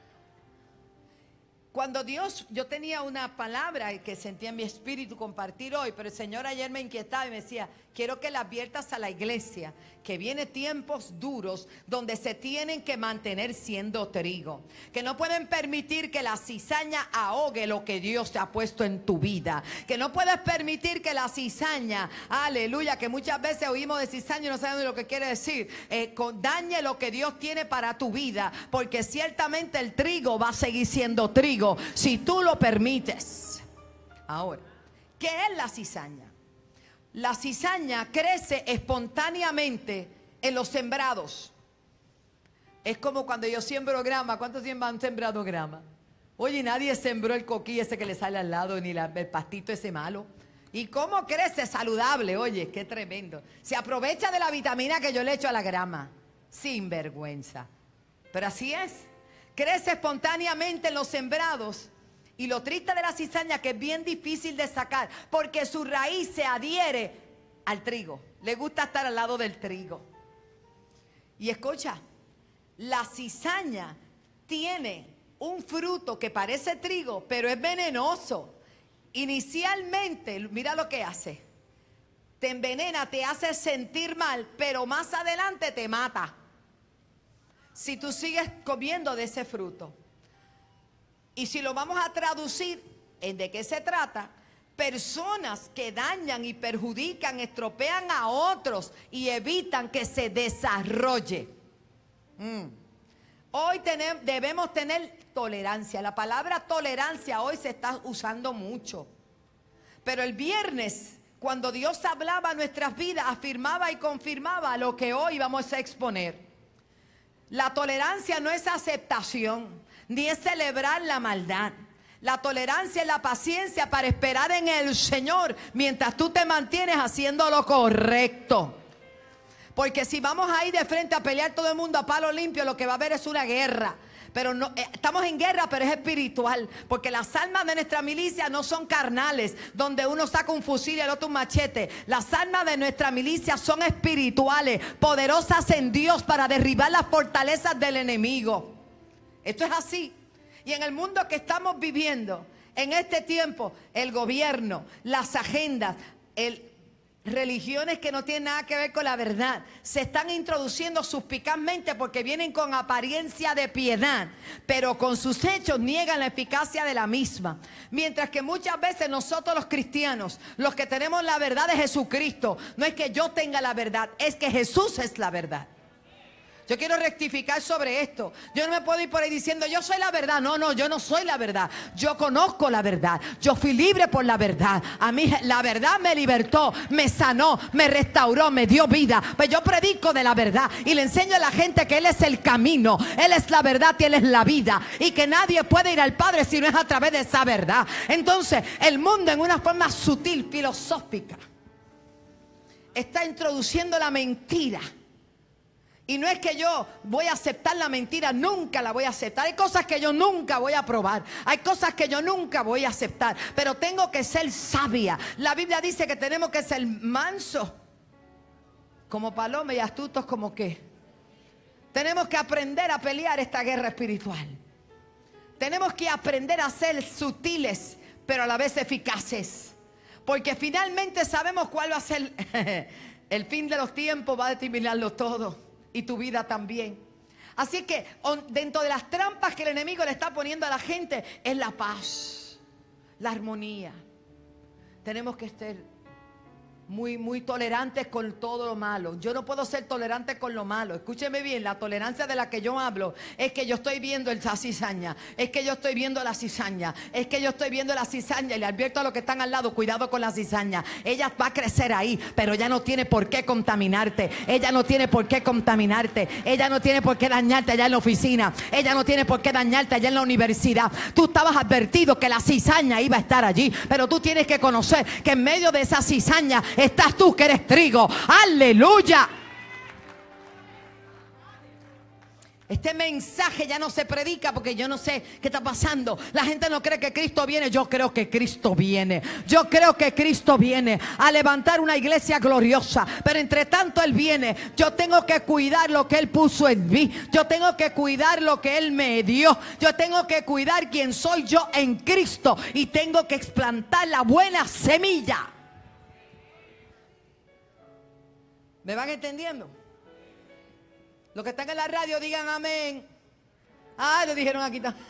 Cuando yo tenía una palabra que sentía en mi espíritu compartir hoy, pero el Señor ayer me inquietaba y me decía, quiero que le adviertas a la iglesia que vienen tiempos duros donde se tienen que mantener siendo trigo, que no pueden permitir que la cizaña ahogue lo que Dios te ha puesto en tu vida, que no puedes permitir que la cizaña, aleluya, que muchas veces oímos de cizaña y no sabemos lo que quiere decir, dañe lo que Dios tiene para tu vida, porque ciertamente el trigo va a seguir siendo trigo si tú lo permites. Ahora, ¿qué es la cizaña? La cizaña crece espontáneamente en los sembrados. Es como cuando yo siembro grama. ¿Cuántos han sembrado grama? Oye, nadie sembró el coquí ese que le sale al lado, ni el pastito ese malo. ¿Y cómo crece? Saludable. Oye, qué tremendo. Se aprovecha de la vitamina que yo le echo a la grama. Sin vergüenza. Pero así es. Crece espontáneamente en los sembrados. Y lo triste de la cizaña que es bien difícil de sacar, porque su raíz se adhiere al trigo. Le gusta estar al lado del trigo. Y escucha, la cizaña tiene un fruto que parece trigo, pero es venenoso. Inicialmente, mira lo que hace. Te envenena, te hace sentir mal, pero más adelante te mata si tú sigues comiendo de ese fruto. Y si lo vamos a traducir en de qué se trata, personas que dañan y perjudican, estropean a otros y evitan que se desarrolle. Hoy debemos tener tolerancia. La palabra tolerancia hoy se está usando mucho. Pero el viernes, cuando Dios hablaba a nuestras vidas, afirmaba y confirmaba lo que hoy vamos a exponer. La tolerancia no es aceptación, ni es celebrar la maldad. La tolerancia es la paciencia para esperar en el Señor mientras tú te mantienes haciendo lo correcto. Porque si vamos ahí de frente a pelear todo el mundo a palo limpio, lo que va a haber es una guerra. Pero no, estamos en guerra, pero es espiritual. Porque las armas de nuestra milicia no son carnales, donde uno saca un fusil y el otro un machete. Las armas de nuestra milicia son espirituales, poderosas en Dios para derribar las fortalezas del enemigo. Esto es así. Y en el mundo que estamos viviendo, en este tiempo, el gobierno, las agendas, religiones que no tienen nada que ver con la verdad, se están introduciendo suspicazmente porque vienen con apariencia de piedad, pero con sus hechos niegan la eficacia de la misma. Mientras que muchas veces nosotros los cristianos, los que tenemos la verdad de Jesucristo, no es que yo tenga la verdad, es que Jesús es la verdad. Yo quiero rectificar sobre esto. Yo no me puedo ir por ahí diciendo yo soy la verdad. No, no, yo no soy la verdad. Yo conozco la verdad. Yo fui libre por la verdad. A mí la verdad me libertó, me sanó, me restauró, me dio vida. Pues yo predico de la verdad y le enseño a la gente que Él es el camino, Él es la verdad y Él es la vida. Y que nadie puede ir al Padre si no es a través de esa verdad. Entonces el mundo, en una forma sutil, filosófica, está introduciendo la mentira. Y no es que yo voy a aceptar la mentira, nunca la voy a aceptar. Hay cosas que yo nunca voy a probar, hay cosas que yo nunca voy a aceptar, pero tengo que ser sabia. La Biblia dice que tenemos que ser mansos como paloma y astutos como qué. Tenemos que aprender a pelear esta guerra espiritual. Tenemos que aprender a ser sutiles, pero a la vez eficaces. Porque finalmente sabemos cuál va a ser el fin de los tiempos, va a determinarlo todo. Y tu vida también. Así que dentro de las trampas que el enemigo le está poniendo a la gente es la paz, la armonía. Tenemos que ser muy tolerantes con todo lo malo. Yo no puedo ser tolerante con lo malo. Escúcheme bien, la tolerancia de la que yo hablo es que yo estoy viendo la cizaña, es que yo estoy viendo la cizaña, es que yo estoy viendo la cizaña y le advierto a los que están al lado, cuidado con la cizaña. Ella va a crecer ahí, pero ella no tiene por qué contaminarte. Ella no tiene por qué contaminarte. Ella no tiene por qué dañarte allá en la oficina. Ella no tiene por qué dañarte allá en la universidad. Tú estabas advertido que la cizaña iba a estar allí, pero tú tienes que conocer que en medio de esa cizaña estás tú, que eres trigo. ¡Aleluya! Este mensaje ya no se predica porque yo no sé qué está pasando. La gente no cree que Cristo viene. Yo creo que Cristo viene. Yo creo que Cristo viene a levantar una iglesia gloriosa. Pero entre tanto Él viene. Yo tengo que cuidar lo que Él puso en mí. Yo tengo que cuidar lo que Él me dio. Yo tengo que cuidar quién soy yo en Cristo. Y tengo que explantar la buena semilla. ¿Me van entendiendo? Los que están en la radio digan amén. Ah, lo dijeron aquí también.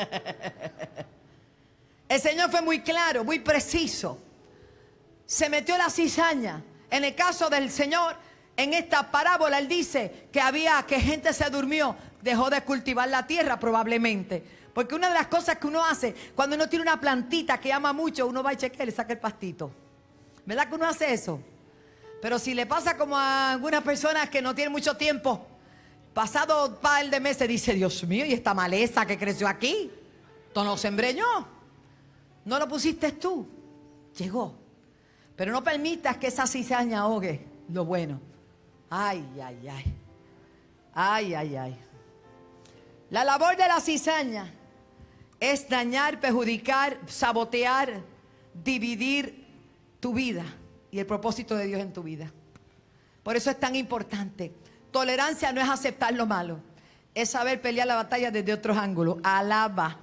El Señor fue muy claro, muy preciso. Se metió la cizaña. En el caso del Señor, en esta parábola, Él dice que gente se durmió, dejó de cultivar la tierra probablemente. Porque una de las cosas que uno hace cuando uno tiene una plantita que ama mucho, uno va y chequea y le saca el pastito. ¿Verdad que uno hace eso? Pero si le pasa como a algunas personas que no tienen mucho tiempo, pasado un par de meses, dice, Dios mío, ¿y esta maleza que creció aquí? ¿Esto no sembré yo? ¿No lo pusiste tú? Llegó. Pero no permitas que esa cizaña ahogue lo bueno. Ay, ay, ay. Ay, ay, ay. La labor de la cizaña es dañar, perjudicar, sabotear, dividir tu vida y el propósito de Dios en tu vida. Por eso es tan importante. Tolerancia no es aceptar lo malo, es saber pelear la batalla desde otros ángulos. Alaba.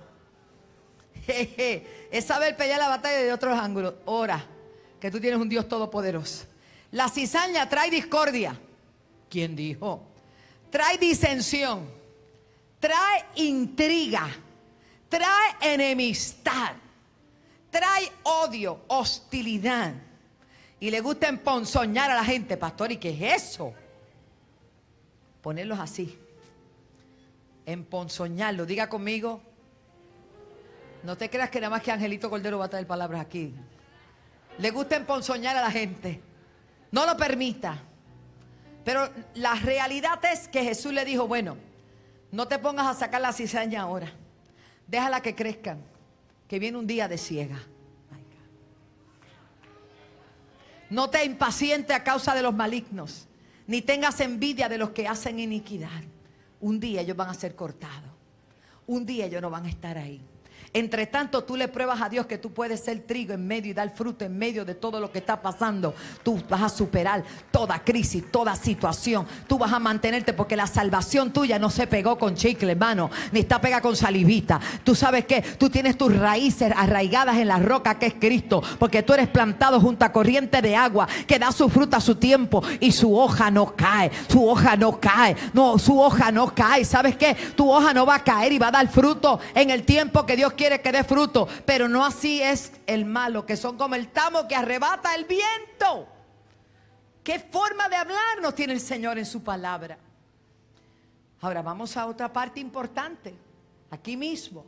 Es saber pelear la batalla desde otros ángulos. Ora, que tú tienes un Dios todopoderoso. La cizaña trae discordia. ¿Quién dijo? Trae disensión, trae intriga, trae enemistad, trae odio, hostilidad. Y le gusta emponzoñar a la gente. Pastor, ¿y qué es eso? Ponerlos así. Emponzoñarlos. Diga conmigo. No te creas que nada más que Angelito Cordero va a traer palabras aquí. Le gusta emponzoñar a la gente. No lo permita. Pero la realidad es que Jesús le dijo, bueno, no te pongas a sacar la cizaña ahora. Déjala que crezcan, que viene un día de siega. No te impacientes a causa de los malignos, ni tengas envidia de los que hacen iniquidad. Un día ellos van a ser cortados. Un día ellos no van a estar ahí. Entre tanto, tú le pruebas a Dios que tú puedes ser trigo en medio y dar fruto en medio de todo lo que está pasando. Tú vas a superar toda crisis, toda situación. Tú vas a mantenerte porque la salvación tuya no se pegó con chicle, hermano, ni está pegada con salivita. Tú sabes que tú tienes tus raíces arraigadas en la roca que es Cristo, porque tú eres plantado junto a corriente de agua que da su fruta a su tiempo y su hoja no cae. Su hoja no cae. No, su hoja no cae. ¿Sabes qué? Tu hoja no va a caer y va a dar fruto en el tiempo que Dios quiere que dé fruto. Pero no así es el malo, que son como el tamo que arrebata el viento. ¿Qué forma de hablar nos tiene el Señor en su palabra? Ahora vamos a otra parte importante, aquí mismo.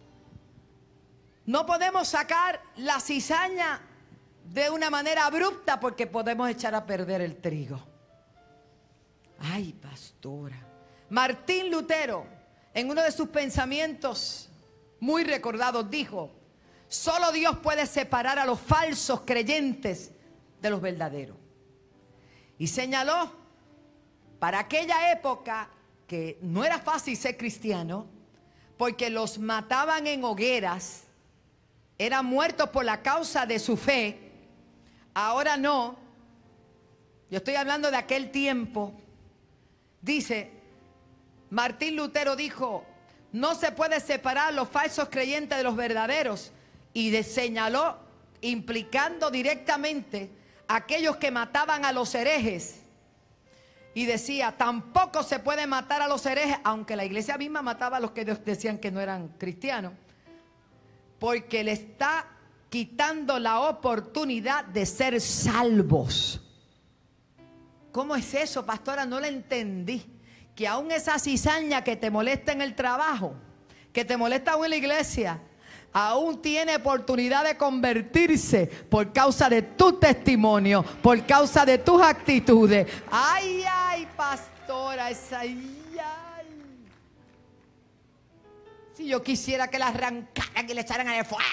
No podemos sacar la cizaña de una manera abrupta porque podemos echar a perder el trigo. Ay, pastora. Martín Lutero, en uno de sus pensamientos muy recordados, dijo: solo Dios puede separar a los falsos creyentes de los verdaderos. Y señaló, para aquella época, que no era fácil ser cristiano, porque los mataban en hogueras, eran muertos por la causa de su fe. Ahora no. Yo estoy hablando de aquel tiempo. Dice, Martín Lutero dijo: no se puede separar los falsos creyentes de los verdaderos. Y señaló, implicando directamente a aquellos que mataban a los herejes. Y decía, tampoco se puede matar a los herejes, aunque la iglesia misma mataba a los que decían que no eran cristianos, porque le está quitando la oportunidad de ser salvos. ¿Cómo es eso, pastora? No lo entendí. Que aún esa cizaña que te molesta en el trabajo, que te molesta aún en la iglesia, aún tiene oportunidad de convertirse por causa de tu testimonio, por causa de tus actitudes. Ay, ay, pastora, esa, ay, ay. Si yo quisiera que la arrancaran y le echaran al fuego.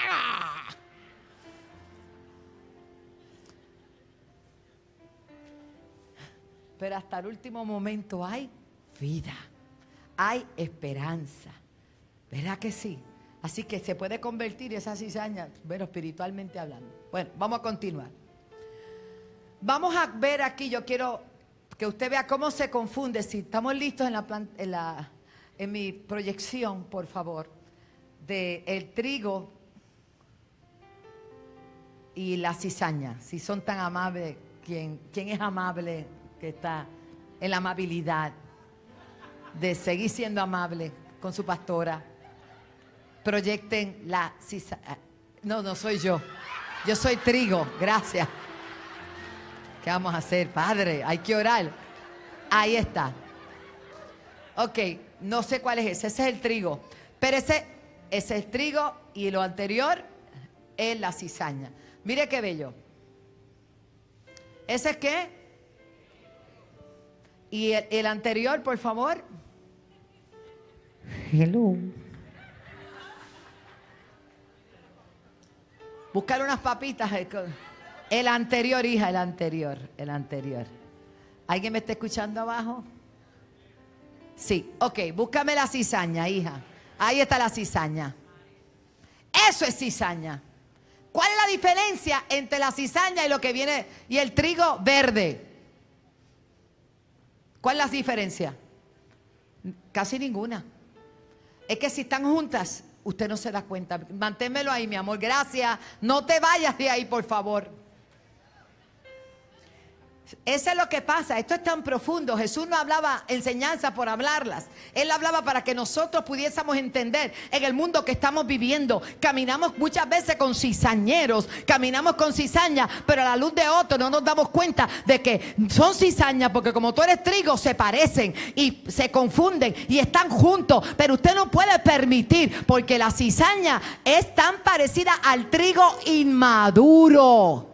Pero hasta el último momento hay vida, hay esperanza. ¿Verdad que sí? Así que se puede convertir esa cizaña, bueno, espiritualmente hablando. Bueno, vamos a continuar. Vamos a ver aquí, yo quiero que usted vea cómo se confunde. Si estamos listos en mi proyección, por favor, de el trigo y la cizaña. Si son tan amables, ¿quién es amable que está en la amabilidad de seguir siendo amable con su pastora? Proyecten la cizaña. No soy yo. Yo soy trigo. Gracias. ¿Qué vamos a hacer, Padre? Hay que orar. Ahí está. Ok, no sé cuál es ese. Ese es el trigo. Pero ese es el trigo y lo anterior es la cizaña. Mire qué bello. ¿Ese es qué? Y el anterior, por favor. Hello. Buscar unas papitas. El anterior, hija, el anterior. ¿Alguien me está escuchando abajo? Sí, ok, búscame la cizaña, hija. Ahí está la cizaña. Eso es cizaña. ¿Cuál es la diferencia entre la cizaña y lo que viene y el trigo verde? ¿Cuál es la diferencia? Casi ninguna. Es que si están juntas, usted no se da cuenta. Manténmelo ahí, mi amor. Gracias. No te vayas de ahí, por favor. Eso es lo que pasa. Esto es tan profundo. Jesús no hablaba enseñanza por hablarlas. Él hablaba para que nosotros pudiésemos entender en el mundo que estamos viviendo. Caminamos muchas veces con cizañeros, caminamos con cizaña, pero a la luz de otro no nos damos cuenta de que son cizañas, porque como tú eres trigo, se parecen y se confunden y están juntos. Pero usted no puede permitir, porque la cizaña es tan parecida al trigo inmaduro.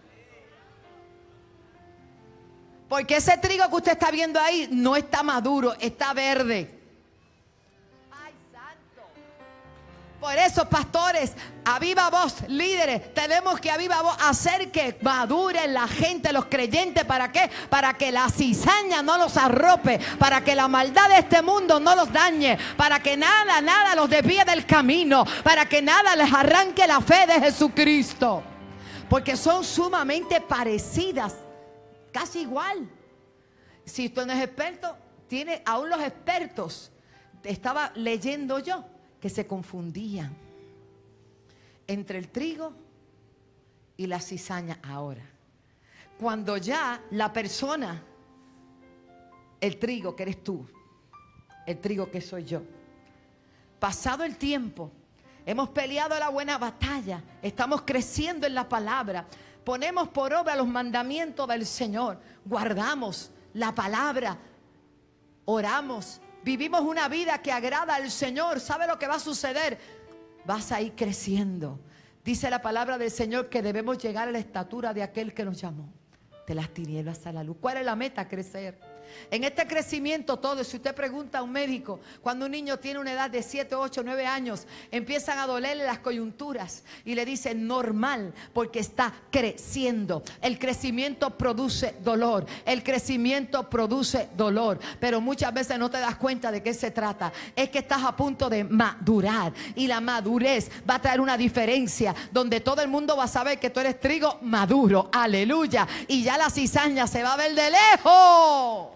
Porque ese trigo que usted está viendo ahí no está maduro, está verde. ¡Ay, santo! Por eso, pastores, a viva voz, líderes, tenemos que a viva voz hacer que madure la gente, los creyentes. ¿Para qué? Para que la cizaña no los arrope, para que la maldad de este mundo no los dañe, para que nada los desvíe del camino, para que nada les arranque la fe de Jesucristo. Porque son sumamente parecidas. Casi igual. Si usted no es experto, tiene aún los expertos. Estaba leyendo yo que se confundían entre el trigo y la cizaña ahora. Cuando ya la persona, el trigo que eres tú, el trigo que soy yo, pasado el tiempo, hemos peleado la buena batalla, estamos creciendo en la palabra, ponemos por obra los mandamientos del Señor, guardamos la palabra, oramos, vivimos una vida que agrada al Señor, ¿sabe lo que va a suceder? Vas a ir creciendo. Dice la palabra del Señor que debemos llegar a la estatura de aquel que nos llamó de las tinieblas a la luz. ¿Cuál es la meta? Crecer. En este crecimiento todo, si usted pregunta a un médico, cuando un niño tiene una edad de 7, 8, 9 años, empiezan a dolerle las coyunturas y le dicen normal, porque está creciendo. El crecimiento produce dolor, el crecimiento produce dolor, pero muchas veces no te das cuenta de qué se trata. Es que estás a punto de madurar, y la madurez va a traer una diferencia donde todo el mundo va a saber que tú eres trigo maduro, aleluya, y ya la cizaña se va a ver de lejos.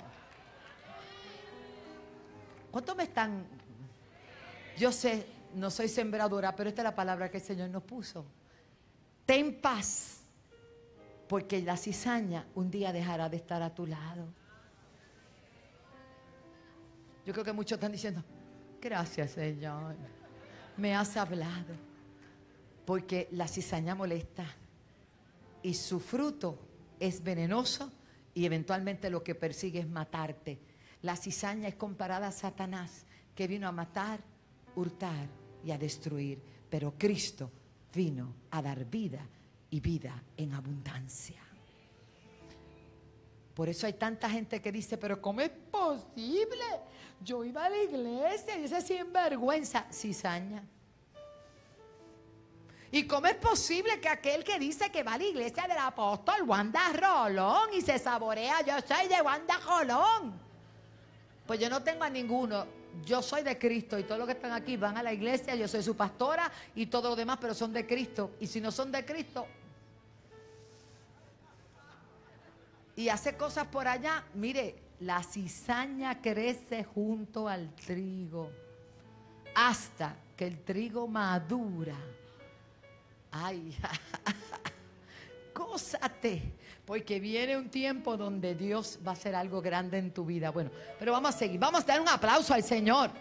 ¿Cuántos me están? Yo sé, no soy sembradora, pero esta es la palabra que el Señor nos puso. Ten paz, porque la cizaña un día dejará de estar a tu lado. Yo creo que muchos están diciendo, gracias Señor, me has hablado. Porque la cizaña molesta y su fruto es venenoso y eventualmente lo que persigue es matarte. La cizaña es comparada a Satanás, que vino a matar, hurtar y a destruir. Pero Cristo vino a dar vida y vida en abundancia. Por eso hay tanta gente que dice, pero ¿cómo es posible? Yo iba a la iglesia y ese sinvergüenza, cizaña. ¿Y cómo es posible que aquel que dice que va a la iglesia del apóstol Wanda Rolón y se saborea, yo soy de Wanda Rolón? Pues yo no tengo a ninguno, yo soy de Cristo y todos los que están aquí van a la iglesia, yo soy su pastora y todo lo demás, pero son de Cristo. Y si no son de Cristo y hace cosas por allá, mire, la cizaña crece junto al trigo hasta que el trigo madura. Ay, gózate, porque viene un tiempo donde Dios va a hacer algo grande en tu vida. Bueno, pero vamos a seguir, vamos a dar un aplauso al Señor.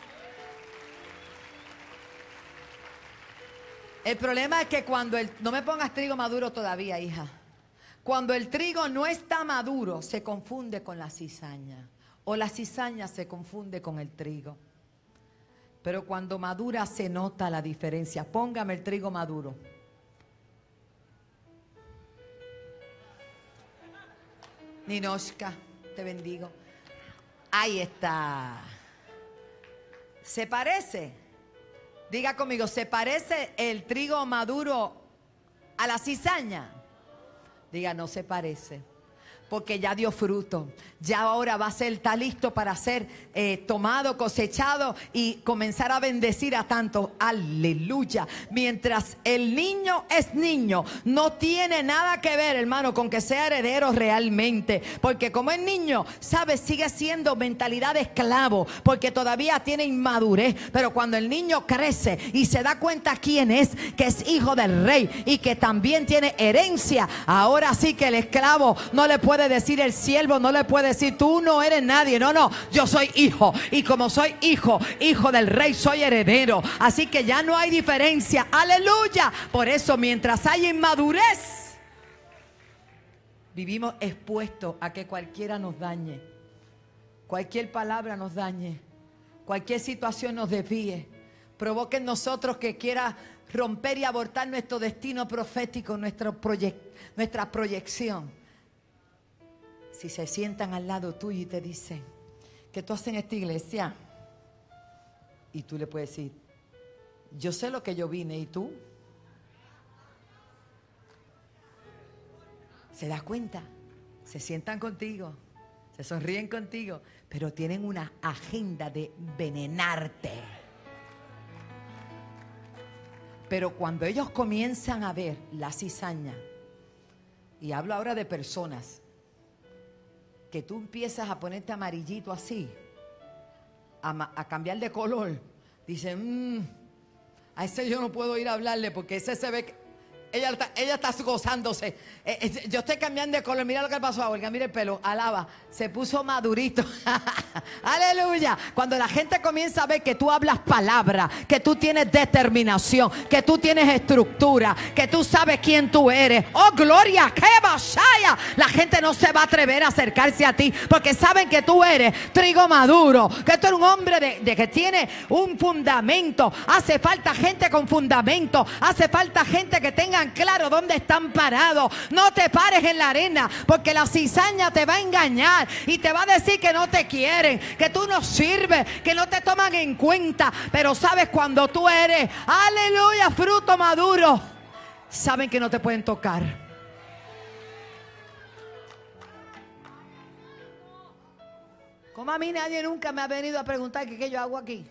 El problema es que cuando no me pongas trigo maduro todavía, hija. Cuando el trigo no está maduro, se confunde con la cizaña, o la cizaña se confunde con el trigo. Pero cuando madura se nota la diferencia. Póngame el trigo maduro. Ninoshka, te bendigo. Ahí está. ¿Se parece? Diga conmigo, ¿se parece el trigo maduro a la cizaña? Diga, no se parece. Porque ya dio fruto, ya ahora va a ser, está listo para ser tomado, cosechado y comenzar a bendecir a tantos. Aleluya. Mientras el niño es niño, no tiene nada que ver, hermano, con que sea heredero realmente. Porque como es niño, ¿sabes? Sigue siendo mentalidad de esclavo, porque todavía tiene inmadurez. Pero cuando el niño crece y se da cuenta quién es, que es hijo del rey y que también tiene herencia, ahora sí que el esclavo no le puede decir, el siervo no le puede decir, tú no eres nadie. No, no, yo soy hijo, y como soy hijo, hijo del rey, soy heredero. Así que ya no hay diferencia. Aleluya. Por eso, mientras hay inmadurez, vivimos expuestos a que cualquiera nos dañe, cualquier palabra nos dañe, cualquier situación nos desvíe, provoque en nosotros que quiera romper y abortar nuestro destino profético, nuestra proyección. Si se sientan al lado tuyo y te dicen, ¿qué tú haces en esta iglesia? Y tú le puedes decir, yo sé lo que yo vine, ¿y tú? ¿Se da cuenta? Se sientan contigo, se sonríen contigo, pero tienen una agenda de envenenarte. Pero cuando ellos comienzan a ver la cizaña, y hablo ahora de personas, que tú empiezas a ponerte amarillito así, a cambiar de color, dicen, a ese yo no puedo ir a hablarle porque ese se ve que ella está gozándose. Yo estoy cambiando de color. Mira lo que pasó a Olga, mira el pelo, alaba, se puso madurito. Aleluya. Cuando la gente comienza a ver que tú hablas palabra, que tú tienes determinación, que tú tienes estructura, que tú sabes quién tú eres, oh gloria, que vaya, la gente no se va a atrever a acercarse a ti, porque saben que tú eres trigo maduro, que tú eres un hombre de que tiene un fundamento. Hace falta gente con fundamento, hace falta gente que tengan claro dónde están parados. No te pares en la arena, porque la cizaña te va a engañar y te va a decir que no te quieren, que tú no sirves, que no te toman en cuenta. Pero sabes, cuando tú eres, aleluya, fruto maduro, saben que no te pueden tocar. Como a mí nadie nunca me ha venido a preguntar qué yo hago aquí.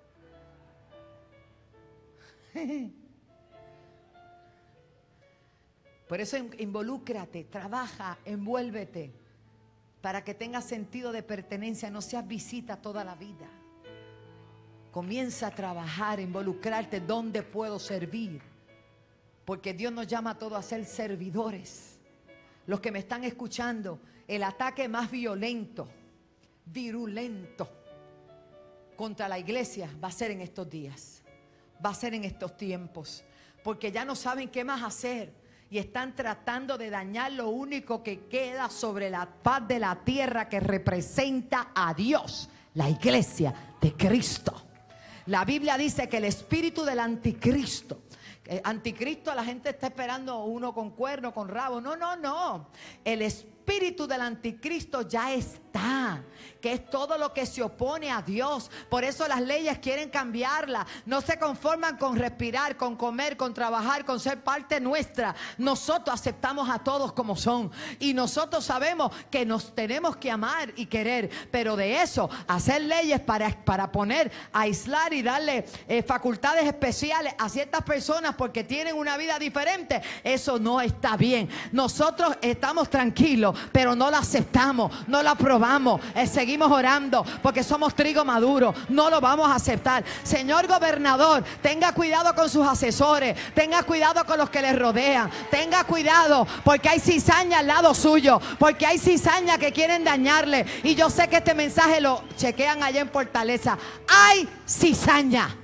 Por eso involúcrate, trabaja, envuélvete, para que tengas sentido de pertenencia, no seas visita toda la vida. Comienza a trabajar, involucrarte, ¿dónde puedo servir? Porque Dios nos llama a todos a ser servidores. Los que me están escuchando, el ataque más violento, virulento contra la iglesia va a ser en estos días, va a ser en estos tiempos, porque ya no saben qué más hacer y están tratando de dañar lo único que queda sobre la faz de la tierra, que representa a Dios, la iglesia de Cristo. La Biblia dice que el espíritu del anticristo, anticristo, la gente está esperando uno con cuerno, con rabo. No, no, no. El espíritu del anticristo ya está, que es todo lo que se opone a Dios. Por eso las leyes quieren cambiarla. No se conforman con respirar, con comer, con trabajar, con ser parte nuestra. Nosotros aceptamos a todos como son, y nosotros sabemos que nos tenemos que amar y querer. Pero de eso, hacer leyes para poner, aislar y darle facultades especiales a ciertas personas porque tienen una vida diferente, eso no está bien. Nosotros estamos tranquilos, pero no la aceptamos, no la aprobamos. Seguimos orando porque somos trigo maduro. No lo vamos a aceptar. Señor gobernador, tenga cuidado con sus asesores, tenga cuidado con los que le rodean, tenga cuidado porque hay cizaña al lado suyo, porque hay cizaña que quieren dañarle. Y yo sé que este mensaje lo chequean allá en Fortaleza. Hay cizaña.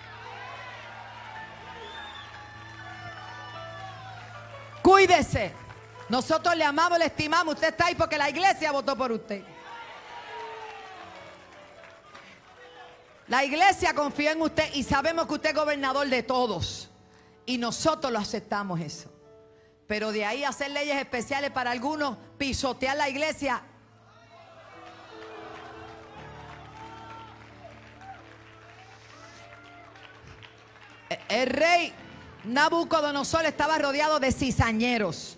Cuídese. Nosotros le amamos, le estimamos. Usted está ahí porque la iglesia votó por usted. La iglesia confía en usted y sabemos que usted es gobernador de todos. Y nosotros lo aceptamos eso. Pero de ahí a hacer leyes especiales para algunos, pisotear la iglesia. El rey Nabucodonosor estaba rodeado de cizañeros.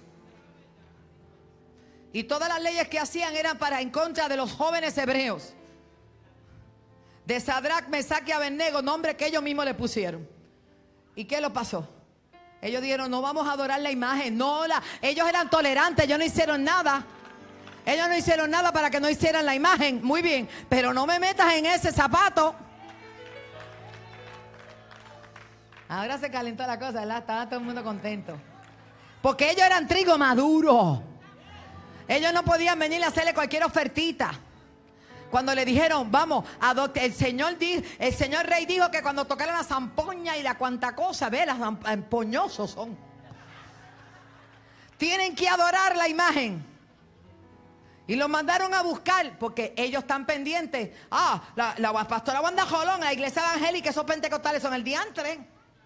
Y todas las leyes que hacían eran en contra de los jóvenes hebreos. De Sadrach, Mesach y Abednego, nombre que ellos mismos le pusieron. ¿Y qué lo pasó? Ellos dijeron, no vamos a adorar la imagen. No, ellos eran tolerantes, ellos no hicieron nada. Ellos no hicieron nada para que no hicieran la imagen. Muy bien, pero no me metas en ese zapato. Ahora se calentó la cosa, ¿verdad? Estaba todo el mundo contento. Porque ellos eran trigo maduro. Ellos no podían venir a hacerle cualquier ofertita. Cuando le dijeron, vamos, el señor rey dijo que cuando tocaran la zampoña y la cuanta cosa, ve, las empoñosos son. Tienen que adorar la imagen. Y los mandaron a buscar porque ellos están pendientes. La pastora Wanda Jolón, la iglesia evangélica, esos pentecostales son el diantre.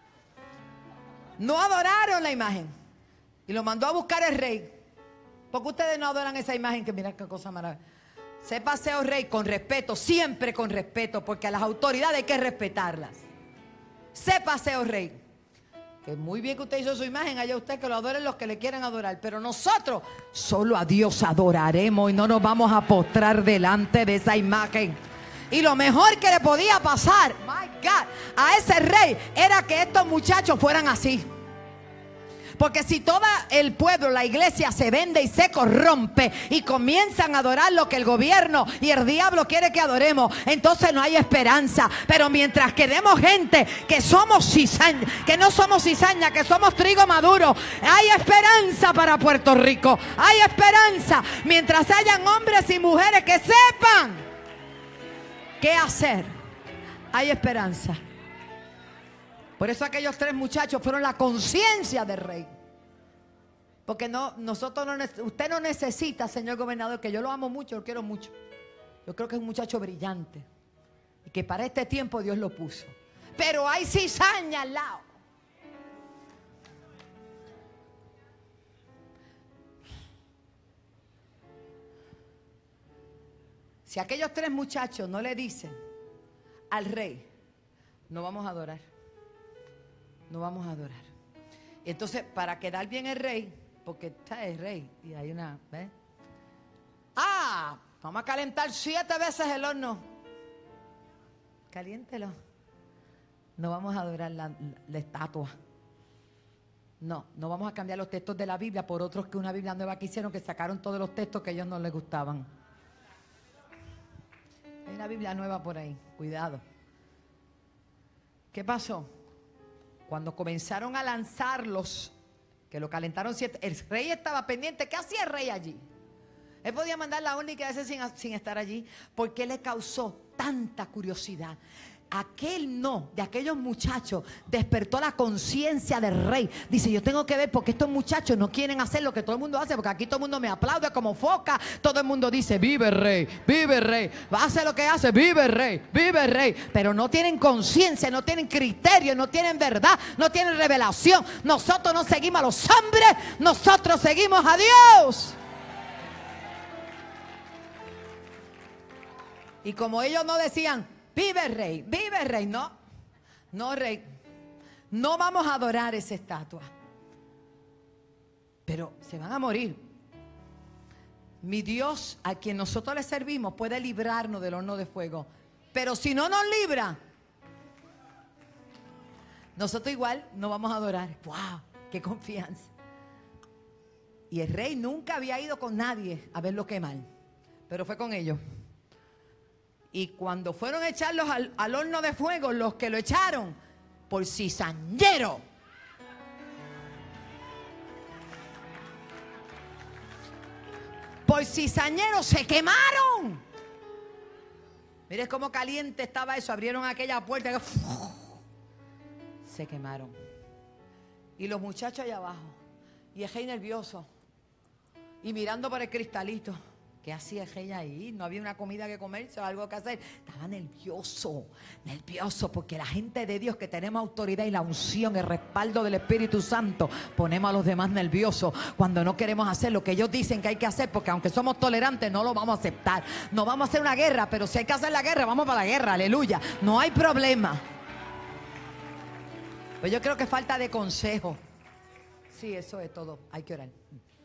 No adoraron la imagen. Y lo mandó a buscar el rey. Porque ustedes no adoran esa imagen, que mira qué cosa maravillosa. Sépase, oh rey, con respeto, siempre con respeto, porque a las autoridades hay que respetarlas. Sépase, oh rey, que muy bien que usted hizo su imagen, allá usted que lo adoren los que le quieran adorar, pero nosotros solo a Dios adoraremos y no nos vamos a postrar delante de esa imagen. Y lo mejor que le podía pasar, my God, a ese rey era que estos muchachos fueran así. Porque si todo el pueblo, la iglesia se vende y se corrompe y comienzan a adorar lo que el gobierno y el diablo quiere que adoremos, entonces no hay esperanza. Pero mientras quedemos gente que somos cizaña, que no somos cizaña, que somos trigo maduro, hay esperanza para Puerto Rico. Hay esperanza mientras hayan hombres y mujeres que sepan qué hacer. Hay esperanza. Por eso aquellos tres muchachos fueron la conciencia del rey. Porque usted no necesita, señor gobernador, que yo lo amo mucho, lo quiero mucho. Yo creo que es un muchacho brillante. Y que para este tiempo Dios lo puso. Pero hay cizaña al lado. Si aquellos 3 muchachos no le dicen al rey, no vamos a adorar. No vamos a adorar. Y entonces, para quedar bien el rey, porque está el rey y hay una, ¿ves? Vamos a calentar 7 veces el horno. Caliéntelo. No vamos a adorar la estatua. No vamos a cambiar los textos de la Biblia por otros que una Biblia nueva que hicieron, que sacaron todos los textos que a ellos no les gustaban. Hay una Biblia nueva por ahí, cuidado. ¿Qué pasó? Cuando comenzaron a lanzarlos, que lo calentaron 7, el rey estaba pendiente. ¿Qué hacía el rey allí? Él podía mandar la orden y quedarse sin estar allí, porque le causó tanta curiosidad. Aquel no, de aquellos muchachos, despertó la conciencia del rey. Dice, yo tengo que ver porque estos muchachos no quieren hacer lo que todo el mundo hace, porque aquí todo el mundo me aplaude como foca. Todo el mundo dice, vive el rey, vive el rey. Hace lo que hace, vive el rey, vive el rey. Pero no tienen conciencia, no tienen criterio, no tienen verdad, no tienen revelación. Nosotros no seguimos a los hombres, nosotros seguimos a Dios. Y como ellos no decían, vive el rey, no rey, no vamos a adorar esa estatua, pero se van a morir. Mi Dios, a quien nosotros le servimos, puede librarnos del horno de fuego, pero si no nos libra, nosotros igual no vamos a adorar. ¡Wow! ¡Qué confianza! Y el rey nunca había ido con nadie a verlo quemar, pero fue con ellos. Y cuando fueron a echarlos al horno de fuego, los que lo echaron, por cizañero. Por cizañero se quemaron. Mire cómo caliente estaba eso. Abrieron aquella puerta y se quemaron. Y los muchachos allá abajo. Y el rey nervioso. Y mirando por el cristalito. ¿Qué hacía ella ahí? No había una comida que comerse o algo que hacer. Estaba nervioso porque la gente de Dios que tenemos autoridad y la unción, el respaldo del Espíritu Santo, ponemos a los demás nerviosos cuando no queremos hacer lo que ellos dicen que hay que hacer, porque aunque somos tolerantes no lo vamos a aceptar. No vamos a hacer una guerra, pero si hay que hacer la guerra, vamos para la guerra, aleluya. No hay problema. Pues yo creo que falta de consejo. Sí, eso es todo, hay que orar.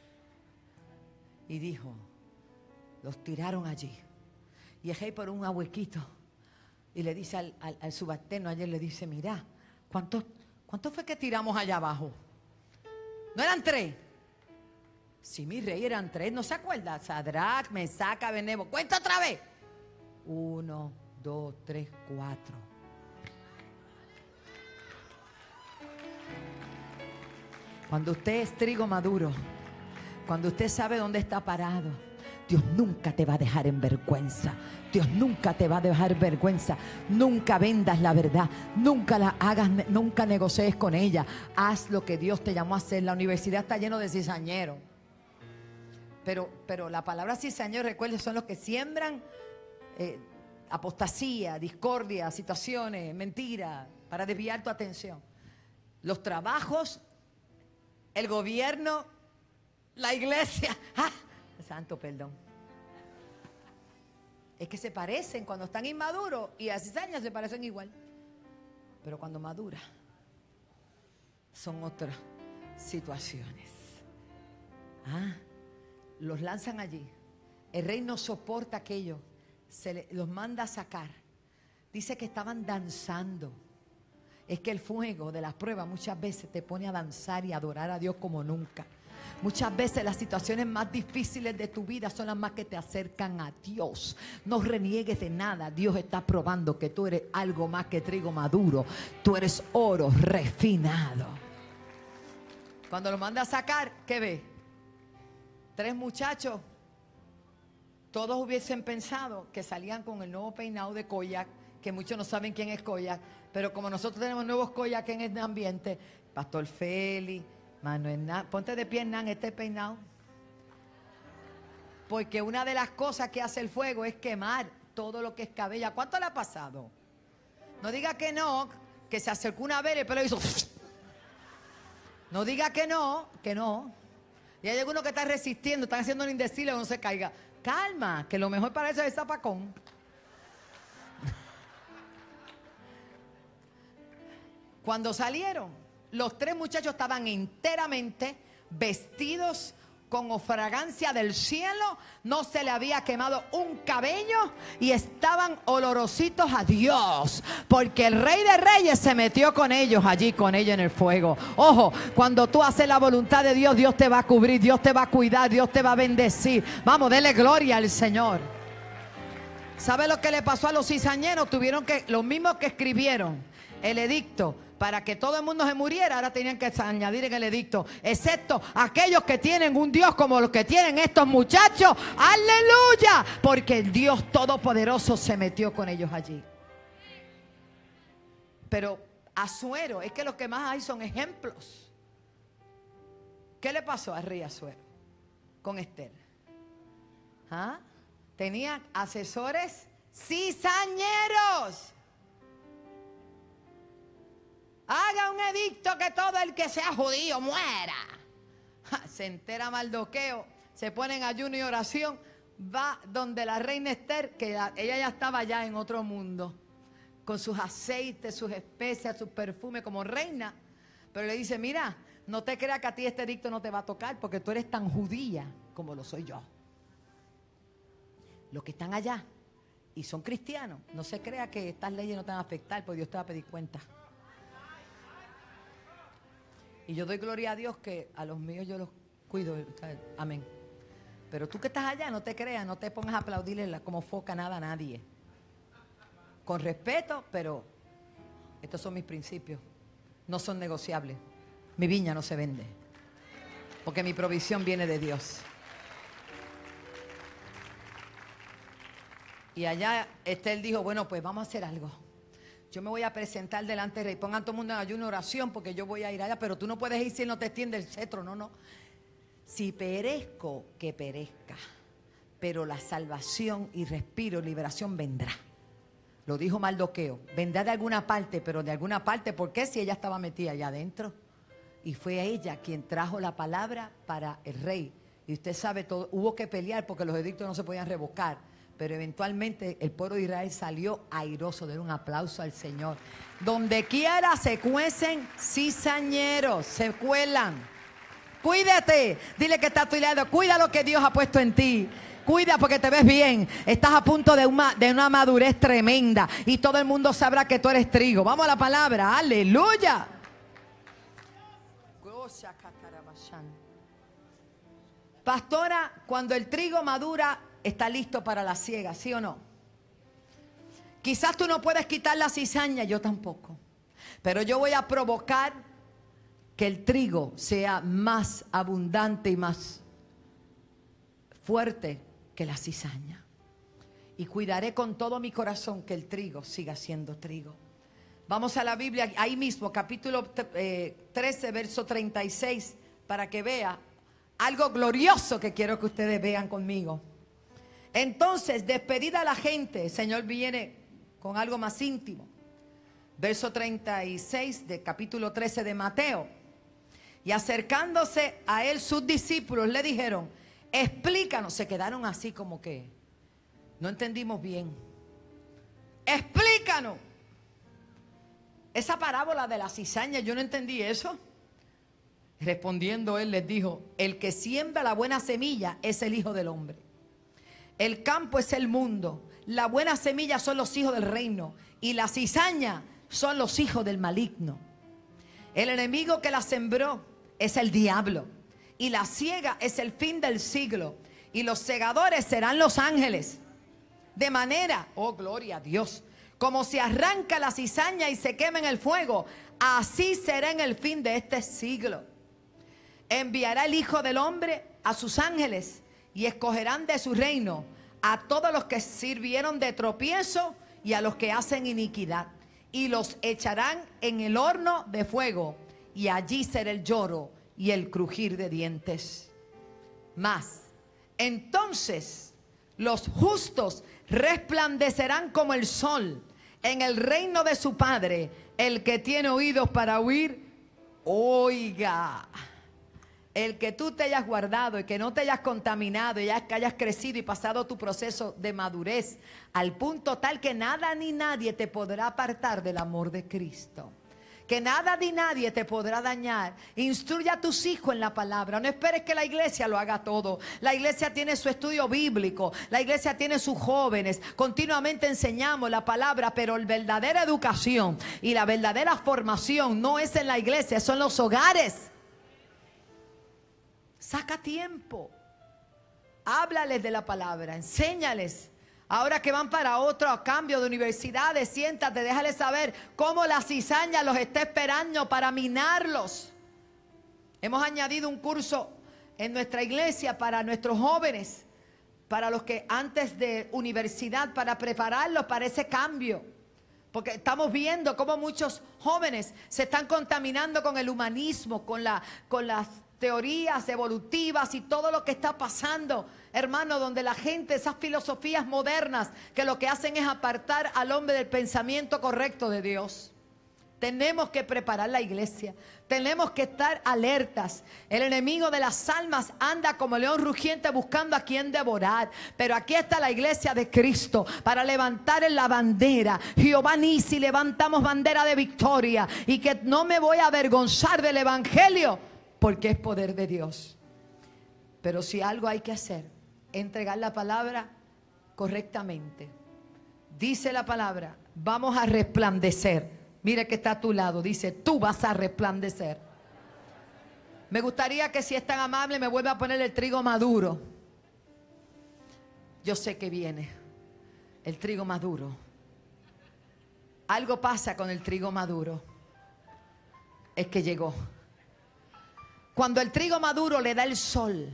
Y dijo, los tiraron allí. Y el rey por un huequito. Y le dice al subalterno ayer, le dice, mira, ¿cuántos fue que tiramos allá abajo? ¿No eran 3? Sí, mi rey, eran 3. ¿No se acuerda? Sadrach, Mesac, Abednego. Cuenta otra vez. 1, 2, 3, 4. Cuando usted es trigo maduro, cuando usted sabe dónde está parado, Dios nunca te va a dejar en vergüenza. Dios nunca te va a dejar vergüenza. Nunca vendas la verdad. Nunca la hagas, nunca negocies con ella. Haz lo que Dios te llamó a hacer. La universidad está lleno de cizañeros. Pero la palabra cizañero, recuerden, son los que siembran apostasía, discordia, situaciones, mentiras, para desviar tu atención. Los trabajos, el gobierno, la iglesia. Santo perdón. Es que se parecen cuando están inmaduros y a cizaña se parecen igual. Pero cuando madura, son otras situaciones. Los lanzan allí. El rey no soporta aquello. Los manda a sacar. Dice que estaban danzando. Es que el fuego de las pruebas muchas veces te pone a danzar y a adorar a Dios como nunca. Muchas veces las situaciones más difíciles de tu vida son las más que te acercan a Dios. No reniegues de nada. Dios está probando que tú eres algo más que trigo maduro. Tú eres oro refinado. Cuando lo manda a sacar, ¿qué ve? 3 muchachos. Todos hubiesen pensado que salían con el nuevo peinado de Koyak, que muchos no saben quién es Koyak, pero como nosotros tenemos nuevos Koyak en este ambiente, Pastor Félix, Mano, ponte de pie, Hernán, este peinado. Porque una de las cosas que hace el fuego es quemar todo lo que es cabella. ¿Cuánto le ha pasado? No diga que no, que se acercó una vez y el pelo hizo... No diga que no, que no. Y hay algunos que están resistiendo, están haciendo un indecible que no se caiga. Calma, que lo mejor para eso es el zapacón. Cuando salieron, los 3 muchachos estaban enteramente vestidos con fragancia del cielo, no se le había quemado un cabello y estaban olorositos a Dios, porque el Rey de Reyes se metió con ellos allí, con ellos en el fuego. Ojo, cuando tú haces la voluntad de Dios, Dios te va a cubrir, Dios te va a cuidar, Dios te va a bendecir. Vamos, dele gloria al Señor. ¿Sabe lo que le pasó a los cizañeros? Tuvieron que, los mismos que escribieron el edicto para que todo el mundo se muriera, ahora tenían que añadir en el edicto, excepto aquellos que tienen un Dios como los que tienen estos muchachos. ¡Aleluya! Porque el Dios Todopoderoso se metió con ellos allí. Pero Asuero, es que lo que más hay son ejemplos. ¿Qué le pasó a rey Asuero con Esther? ¿Ah? Tenía asesores cizañeros. Haga un edicto que todo el que sea judío muera. Se entera Mardoqueo, se pone en ayuno y oración, va donde la reina Esther, que ella ya estaba ya en otro mundo, con sus aceites, sus especias, sus perfumes como reina, pero le dice, mira, no te creas que a ti este edicto no te va a tocar, porque tú eres tan judía como lo soy yo. Los que están allá y son cristianos, no se crea que estas leyes no te van a afectar, porque Dios te va a pedir cuenta. Y yo doy gloria a Dios que a los míos yo los cuido. Amén. Pero tú que estás allá, no te creas, no te pongas a aplaudirle como foca nada a nadie. Con respeto, pero estos son mis principios. No son negociables. Mi viña no se vende. Porque mi provisión viene de Dios. Y allá Esther dijo, bueno, pues vamos a hacer algo. Yo me voy a presentar delante del rey. Pongan todo el mundo en ayuno y oración porque yo voy a ir allá. Pero tú no puedes ir si él no te extiende el cetro. No, no. Si perezco, que perezca. Pero la salvación y respiro, liberación vendrá. Lo dijo Mardoqueo. Vendrá de alguna parte, pero de alguna parte. ¿Por qué? Si ella estaba metida allá adentro. Y fue ella quien trajo la palabra para el rey. Y usted sabe todo. Hubo que pelear porque los edictos no se podían revocar. Pero eventualmente el pueblo de Israel salió airoso. Den un aplauso al Señor. Donde quiera se cuecen cizañeros, se cuelan. Cuídate. Dile que está a tu lado. Cuida lo que Dios ha puesto en ti. Cuida porque te ves bien. Estás a punto de una madurez tremenda. Y todo el mundo sabrá que tú eres trigo. Vamos a la palabra. Aleluya. Pastora, cuando el trigo madura, está listo para la siega, ¿sí o no? Quizás tú no puedes quitar la cizaña, yo tampoco. Pero yo voy a provocar que el trigo sea más abundante y más fuerte que la cizaña. Y cuidaré con todo mi corazón que el trigo siga siendo trigo. Vamos a la Biblia, ahí mismo, capítulo 13, verso 36, para que vea algo glorioso que quiero que ustedes vean conmigo. Entonces, despedida la gente, el Señor viene con algo más íntimo. Verso 36 del capítulo 13 de Mateo. Y acercándose a él sus discípulos le dijeron, explícanos. Se quedaron así como que no entendimos bien. Explícanos. Esa parábola de la cizaña, yo no entendí eso. Respondiendo él les dijo, el que siembra la buena semilla es el Hijo del Hombre. El campo es el mundo. La buena semilla son los hijos del reino. Y la cizaña son los hijos del maligno. El enemigo que la sembró es el diablo. Y la siega es el fin del siglo. Y los segadores serán los ángeles. De manera, oh gloria a Dios, como se arranca la cizaña y se quema en el fuego, así será en el fin de este siglo. Enviará el Hijo del Hombre a sus ángeles y escogerán de su reino a todos los que sirvieron de tropiezo y a los que hacen iniquidad. Y los echarán en el horno de fuego. Y allí será el lloro y el crujir de dientes. Más, entonces los justos resplandecerán como el sol en el reino de su Padre. El que tiene oídos para oír, oiga. El que tú te hayas guardado y que no te hayas contaminado y que hayas crecido y pasado tu proceso de madurez al punto tal que nada ni nadie te podrá apartar del amor de Cristo. Que nada ni nadie te podrá dañar. Instruye a tus hijos en la palabra. No esperes que la iglesia lo haga todo. La iglesia tiene su estudio bíblico. La iglesia tiene sus jóvenes. Continuamente enseñamos la palabra, pero la verdadera educación y la verdadera formación no es en la iglesia, son los hogares. Saca tiempo. Háblales de la palabra, enséñales. Ahora que van para otro cambio de universidades, siéntate, déjales saber cómo la cizaña los está esperando para minarlos. Hemos añadido un curso en nuestra iglesia para nuestros jóvenes, para los que antes de universidad, para prepararlos para ese cambio. Porque estamos viendo cómo muchos jóvenes se están contaminando con el humanismo, con las teorías evolutivas y todo lo que está pasando, hermano, donde la gente, esas filosofías modernas que lo que hacen es apartar al hombre del pensamiento correcto de Dios. Tenemos que preparar la iglesia, tenemos que estar alertas. El enemigo de las almas anda como león rugiente buscando a quien devorar, pero aquí está la iglesia de Cristo para levantar en la bandera. Jehová Nisi, levantamos bandera de victoria y que no me voy a avergonzar del evangelio, porque es poder de Dios. Pero si algo hay que hacer, entregar la palabra correctamente. Dice la palabra, vamos a resplandecer. Mire que está a tu lado, dice, tú vas a resplandecer. Me gustaría que, si es tan amable, me vuelva a poner el trigo maduro. Yo sé que viene el trigo maduro. Algo pasa con el trigo maduro. Es que llegó. Cuando el trigo maduro le da el sol,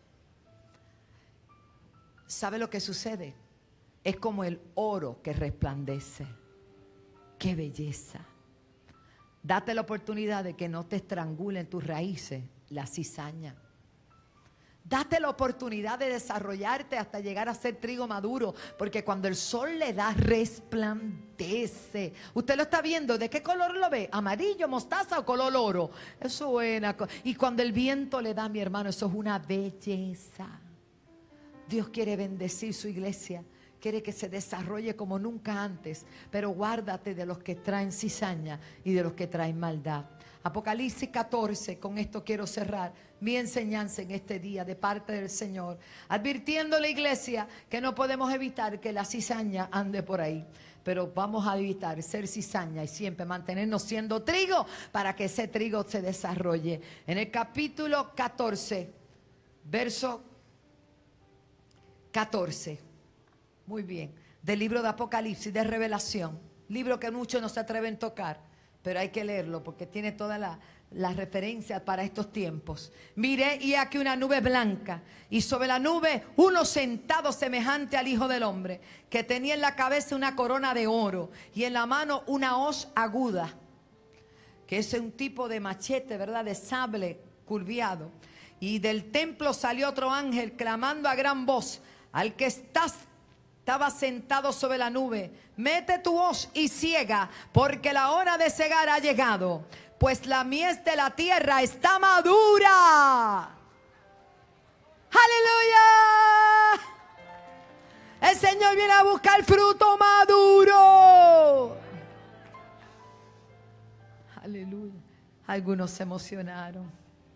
¿sabe lo que sucede? Es como el oro que resplandece. ¡Qué belleza! Date la oportunidad de que no te estrangulen tus raíces la cizaña. Date la oportunidad de desarrollarte hasta llegar a ser trigo maduro, porque cuando el sol le da, resplandece. Usted lo está viendo, ¿de qué color lo ve? ¿Amarillo, mostaza o color oro? Eso es buena cosa. Y cuando el viento le da, mi hermano, eso es una belleza. Dios quiere bendecir su iglesia, quiere que se desarrolle como nunca antes, pero guárdate de los que traen cizaña y de los que traen maldad. Apocalipsis 14, con esto quiero cerrar mi enseñanza en este día de parte del Señor, advirtiendo a la iglesia que no podemos evitar que la cizaña ande por ahí, pero vamos a evitar ser cizaña y siempre mantenernos siendo trigo para que ese trigo se desarrolle. En el capítulo 14, verso 14, muy bien, del libro de Apocalipsis, de Revelación, libro que muchos no se atreven a tocar, pero hay que leerlo porque tiene todas las referencias para estos tiempos. Miré y aquí una nube blanca, y sobre la nube uno sentado semejante al Hijo del Hombre, que tenía en la cabeza una corona de oro y en la mano una hoz aguda, que es un tipo de machete, ¿verdad?, de sable curviado. Y del templo salió otro ángel clamando a gran voz al que estaba sentado sobre la nube: mete tu hoz y ciega, porque la hora de cegar ha llegado, pues la mies de la tierra está madura. ¡Aleluya! El Señor viene a buscar fruto maduro. ¡Aleluya! Algunos se emocionaron.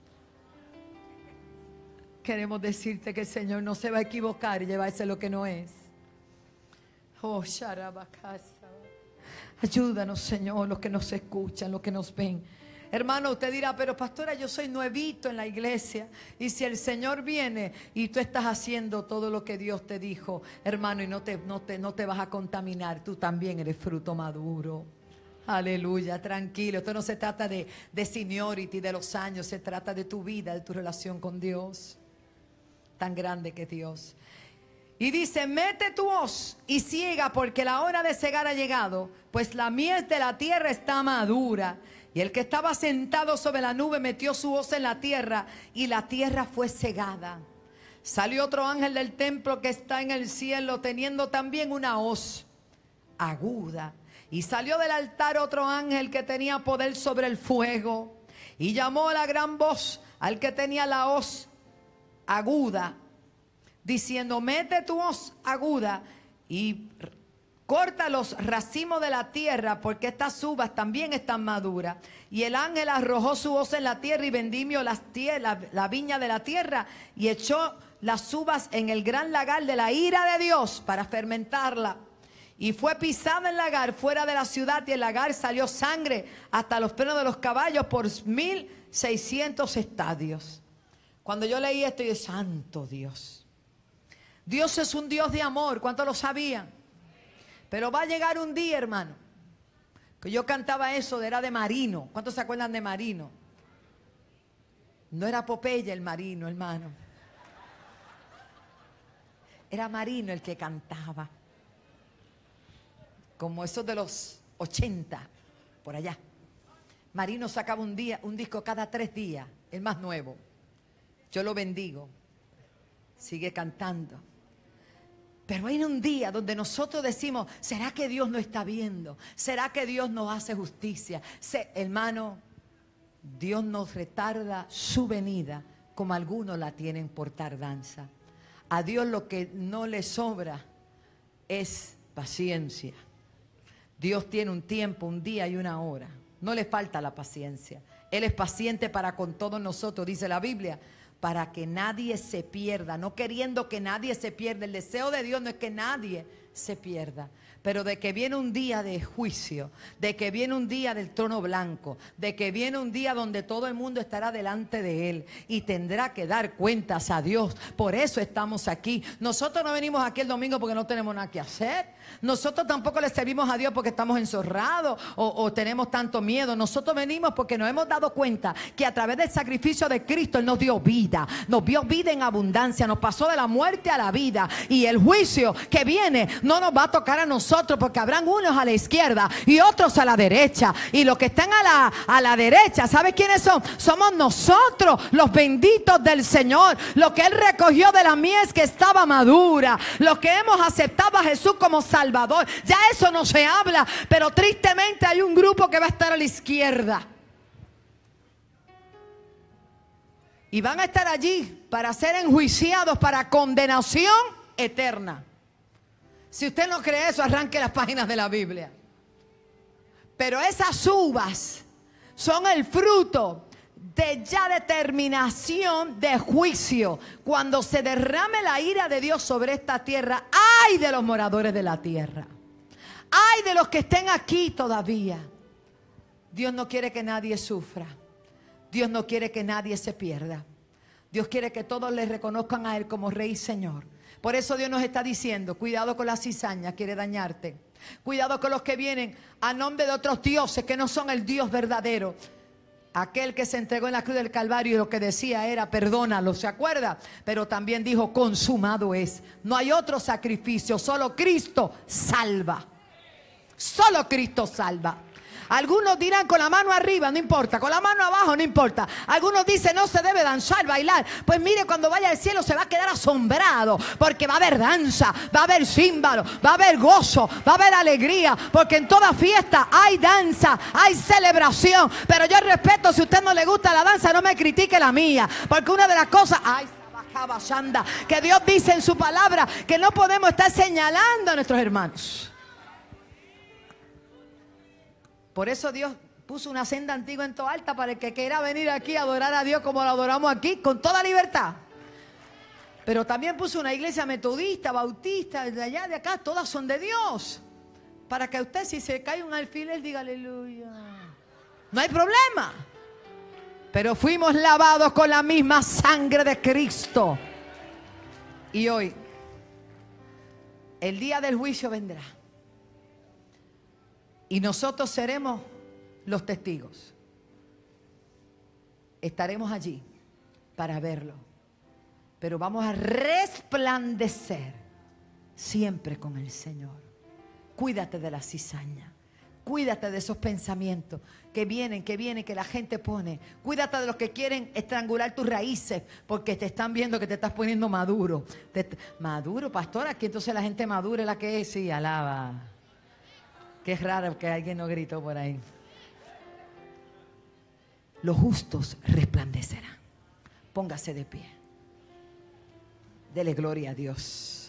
Queremos decirte que el Señor no se va a equivocar y llevarse lo que no es. Oh, Sharabakasa. Ayúdanos, Señor, los que nos escuchan, los que nos ven. Hermano, usted dirá, pero pastora, yo soy nuevito en la iglesia. Y si el Señor viene y tú estás haciendo todo lo que Dios te dijo, hermano, y no te vas a contaminar, tú también eres fruto maduro. Aleluya, tranquilo. Esto no se trata de seniority, de los años, se trata de tu vida, de tu relación con Dios. Tan grande que Dios. Y dice: mete tu hoz y ciega, porque la hora de cegar ha llegado, pues la mies de la tierra está madura. Y el que estaba sentado sobre la nube metió su hoz en la tierra y la tierra fue cegada. Salió otro ángel del templo que está en el cielo teniendo también una hoz aguda. Y salió del altar otro ángel que tenía poder sobre el fuego. Y llamó a la gran voz al que tenía la hoz aguda, diciendo: mete tu hoz aguda y corta los racimos de la tierra, porque estas uvas también están maduras. Y el ángel arrojó su hoz en la tierra y vendimió la viña de la tierra y echó las uvas en el gran lagar de la ira de Dios para fermentarla. Y fue pisada el lagar fuera de la ciudad, y el lagar salió sangre hasta los frenos de los caballos por 1600 estadios. Cuando yo leí esto, yo dije: santo Dios. Dios es un Dios de amor. ¿Cuántos lo sabían? Pero va a llegar un día, hermano, que yo cantaba eso, era de Marino. ¿Cuántos se acuerdan de Marino? No era Popeye el Marino, hermano. Era Marino el que cantaba. Como esos de los 80, por allá. Marino sacaba un disco cada 3 días, el más nuevo. Yo lo bendigo. Sigue cantando. Pero hay un día donde nosotros decimos: ¿será que Dios no está viendo? ¿Será que Dios no hace justicia? Hermano, Dios nos retarda su venida como algunos la tienen por tardanza. A Dios lo que no le sobra es paciencia. Dios tiene un tiempo, un día y una hora. No le falta la paciencia. Él es paciente para con todos nosotros, dice la Biblia, para que nadie se pierda, no queriendo que nadie se pierda. El deseo de Dios no es que nadie se pierda, pero de que viene un día de juicio, de que viene un día del trono blanco, de que viene un día donde todo el mundo estará delante de Él y tendrá que dar cuentas a Dios. Por eso estamos aquí. Nosotros no venimos aquí el domingo porque no tenemos nada que hacer. Nosotros tampoco le servimos a Dios porque estamos enzorrados o tenemos tanto miedo. Nosotros venimos porque nos hemos dado cuenta que a través del sacrificio de Cristo Él nos dio vida en abundancia, nos pasó de la muerte a la vida, y el juicio que viene no nos va a tocar a nosotros, porque habrán unos a la izquierda y otros a la derecha, y los que están a la derecha, ¿sabes quiénes son? Somos nosotros, los benditos del Señor, los que Él recogió de la mies que estaba madura, los que hemos aceptado a Jesús como Salvador. Ya eso no se habla, pero tristemente hay un grupo que va a estar a la izquierda y van a estar allí para ser enjuiciados para condenación eterna. Si usted no cree eso, arranque las páginas de la Biblia. Pero esas uvas son el fruto de ya determinación de juicio. Cuando se derrame la ira de Dios sobre esta tierra, ¡ay de los moradores de la tierra! ¡Ay de los que estén aquí todavía! Dios no quiere que nadie sufra. Dios no quiere que nadie se pierda. Dios quiere que todos le reconozcan a Él como Rey y Señor. Por eso Dios nos está diciendo: cuidado con la cizaña, quiere dañarte. Cuidado con los que vienen a nombre de otros dioses que no son el Dios verdadero. Aquel que se entregó en la cruz del Calvario y lo que decía era: perdónalo, ¿se acuerda? Pero también dijo: consumado es. No hay otro sacrificio, solo Cristo salva. Solo Cristo salva. Algunos dirán: con la mano arriba, no importa. Con la mano abajo, no importa. Algunos dicen: no se debe danzar, bailar. Pues mire, cuando vaya al cielo se va a quedar asombrado, porque va a haber danza, va a haber címbalo, va a haber gozo, va a haber alegría, porque en toda fiesta hay danza, hay celebración. Pero yo respeto, si a usted no le gusta la danza, no me critique la mía, porque una de las cosas que Dios dice en su palabra, que no podemos estar señalando a nuestros hermanos. Por eso Dios puso una senda antigua en Toa Alta para el que quiera venir aquí a adorar a Dios como lo adoramos aquí, con toda libertad. Pero también puso una iglesia metodista, bautista, de allá, de acá, todas son de Dios. Para que usted, si se cae un alfiler, diga aleluya. No hay problema. Pero fuimos lavados con la misma sangre de Cristo. Y hoy, el día del juicio vendrá. Y nosotros seremos los testigos. Estaremos allí para verlo. Pero vamos a resplandecer siempre con el Señor. Cuídate de la cizaña. Cuídate de esos pensamientos que vienen, que la gente pone. Cuídate de los que quieren estrangular tus raíces porque te están viendo que te estás poniendo maduro. Maduro, pastor, aquí entonces la gente madura es la que es. Sí, alaba. Qué raro que alguien no gritó por ahí. Los justos resplandecerán. Póngase de pie. Dele gloria a Dios.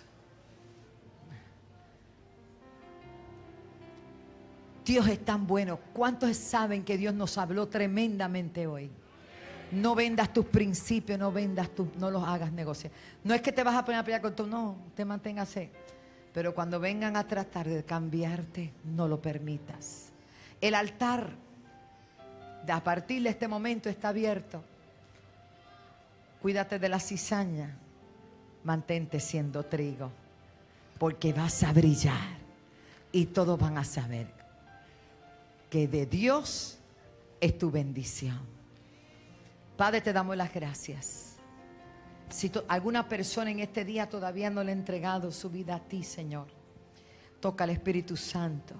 Dios es tan bueno. ¿Cuántos saben que Dios nos habló tremendamente hoy? No vendas tus principios, no los hagas negociar. No es que te vas a poner a pelear con tú, no, te manténgase. Pero cuando vengan a tratar de cambiarte, no lo permitas. El altar, a partir de este momento, está abierto. Cuídate de la cizaña. Mantente siendo trigo, porque vas a brillar y todos van a saber que de Dios es tu bendición. Padre, te damos las gracias. Si alguna persona en este día todavía no le ha entregado su vida a ti, Señor, toca al Espíritu Santo.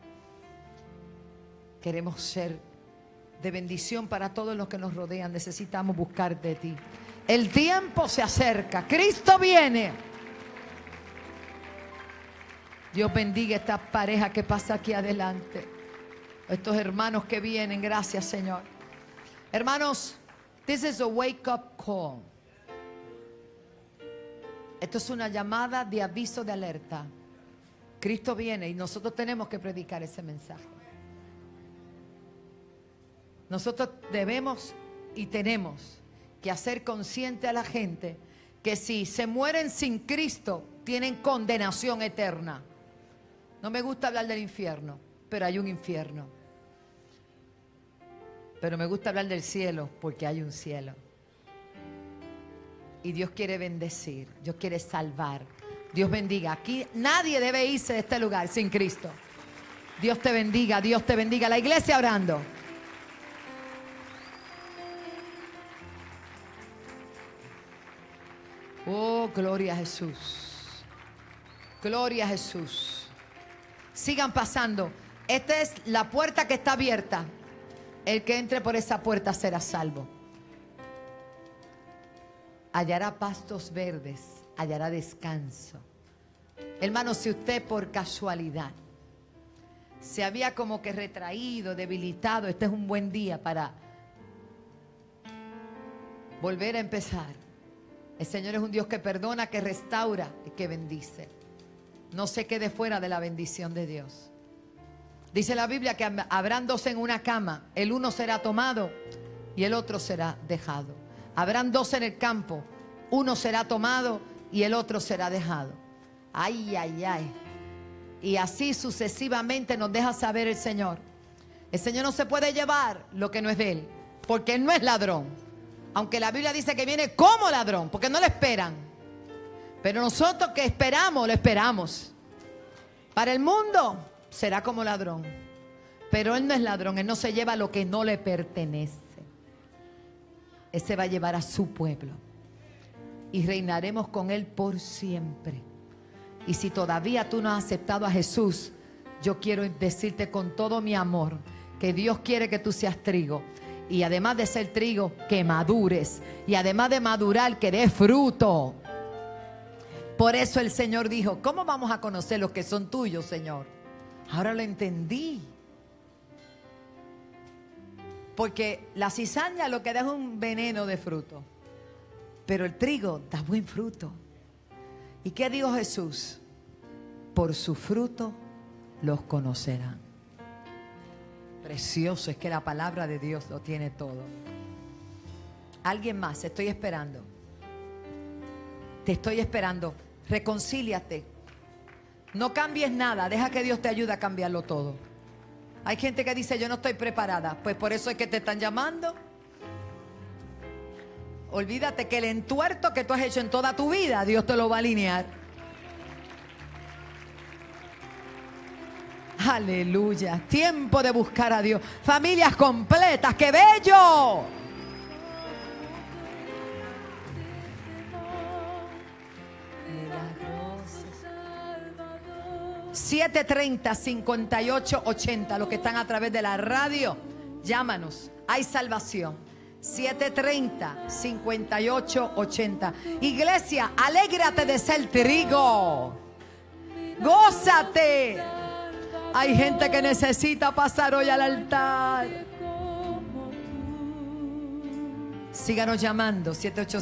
Queremos ser de bendición para todos los que nos rodean. Necesitamos buscar de ti. El tiempo se acerca. Cristo viene. Dios bendiga esta pareja que pasa aquí adelante. Estos hermanos que vienen. Gracias, Señor. Hermanos, this is a wake up call. Esto es una llamada de aviso de alerta. Cristo viene y nosotros tenemos que predicar ese mensaje. Nosotros debemos y tenemos que hacer consciente a la gente que si se mueren sin Cristo, tienen condenación eterna. No me gusta hablar del infierno, pero hay un infierno. Pero me gusta hablar del cielo, porque hay un cielo. Y Dios quiere bendecir, Dios quiere salvar. Dios bendiga. Aquí nadie debe irse de este lugar sin Cristo. Dios te bendiga, Dios te bendiga. La iglesia orando. Oh, gloria a Jesús. Gloria a Jesús. Sigan pasando. Esta es la puerta que está abierta. El que entre por esa puerta será salvo. Hallará pastos verdes, hallará descanso. Hermano, si usted por casualidad se había como que retraído, debilitado, este es un buen día para volver a empezar. El Señor es un Dios que perdona, que restaura y que bendice. No se quede fuera de la bendición de Dios. Dice la Biblia que habrán dos en una cama. El uno será tomado y el otro será dejado. Habrán dos en el campo. Uno será tomado y el otro será dejado. Ay, ay, ay. Y así sucesivamente nos deja saber el Señor. El Señor no se puede llevar lo que no es de Él, porque Él no es ladrón. Aunque la Biblia dice que viene como ladrón, porque no le esperan. Pero nosotros que esperamos, lo esperamos. Para el mundo será como ladrón. Pero Él no es ladrón, Él no se lleva lo que no le pertenece. Él se va a llevar a su pueblo. Y reinaremos con Él por siempre. Y si todavía tú no has aceptado a Jesús, yo quiero decirte con todo mi amor que Dios quiere que tú seas trigo. Y además de ser trigo, que madures. Y además de madurar, que dé fruto. Por eso el Señor dijo, ¿cómo vamos a conocer los que son tuyos, Señor? Ahora lo entendí. Porque la cizaña lo que da es un veneno de fruto. Pero el trigo da buen fruto. ¿Y qué dijo Jesús? Por su fruto los conocerán. Precioso, es que la palabra de Dios lo tiene todo. Alguien más, estoy esperando. Te estoy esperando. Reconcíliate. No cambies nada, deja que Dios te ayude a cambiarlo todo. Hay gente que dice, yo no estoy preparada. Pues por eso es que te están llamando. Olvídate que el entuerto que tú has hecho en toda tu vida, Dios te lo va a alinear. Aleluya. Tiempo de buscar a Dios. Familias completas. ¡Qué bello! 730-5880. Los que están a través de la radio, llámanos. Hay salvación. 730-5880. Iglesia, alégrate de ser trigo. Gózate. Hay gente que necesita pasar hoy al altar. Síganos llamando.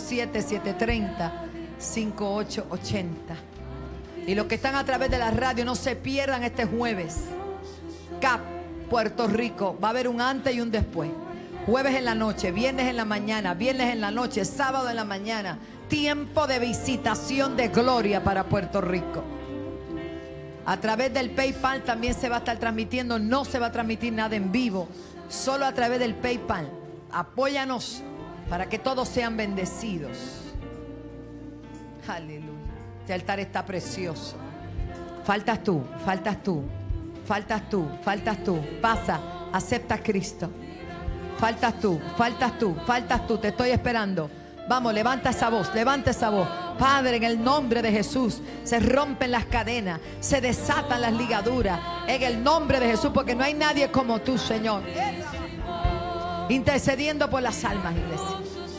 787-730-5880. Y los que están a través de la radio, no se pierdan este jueves. CAP, Puerto Rico. Va a haber un antes y un después. Jueves en la noche, viernes en la mañana, viernes en la noche, sábado en la mañana. Tiempo de visitación de gloria para Puerto Rico. A través del PayPal también se va a estar transmitiendo. No se va a transmitir nada en vivo, solo a través del PayPal. Apóyanos para que todos sean bendecidos. Aleluya. Este altar está precioso. Faltas tú, faltas tú, faltas tú, faltas tú. Pasa, acepta a Cristo. Faltas tú, faltas tú, faltas tú. Te estoy esperando. Vamos, levanta esa voz, levanta esa voz. Padre, en el nombre de Jesús, se rompen las cadenas, se desatan las ligaduras. En el nombre de Jesús, porque no hay nadie como tú, Señor. Intercediendo por las almas, iglesia.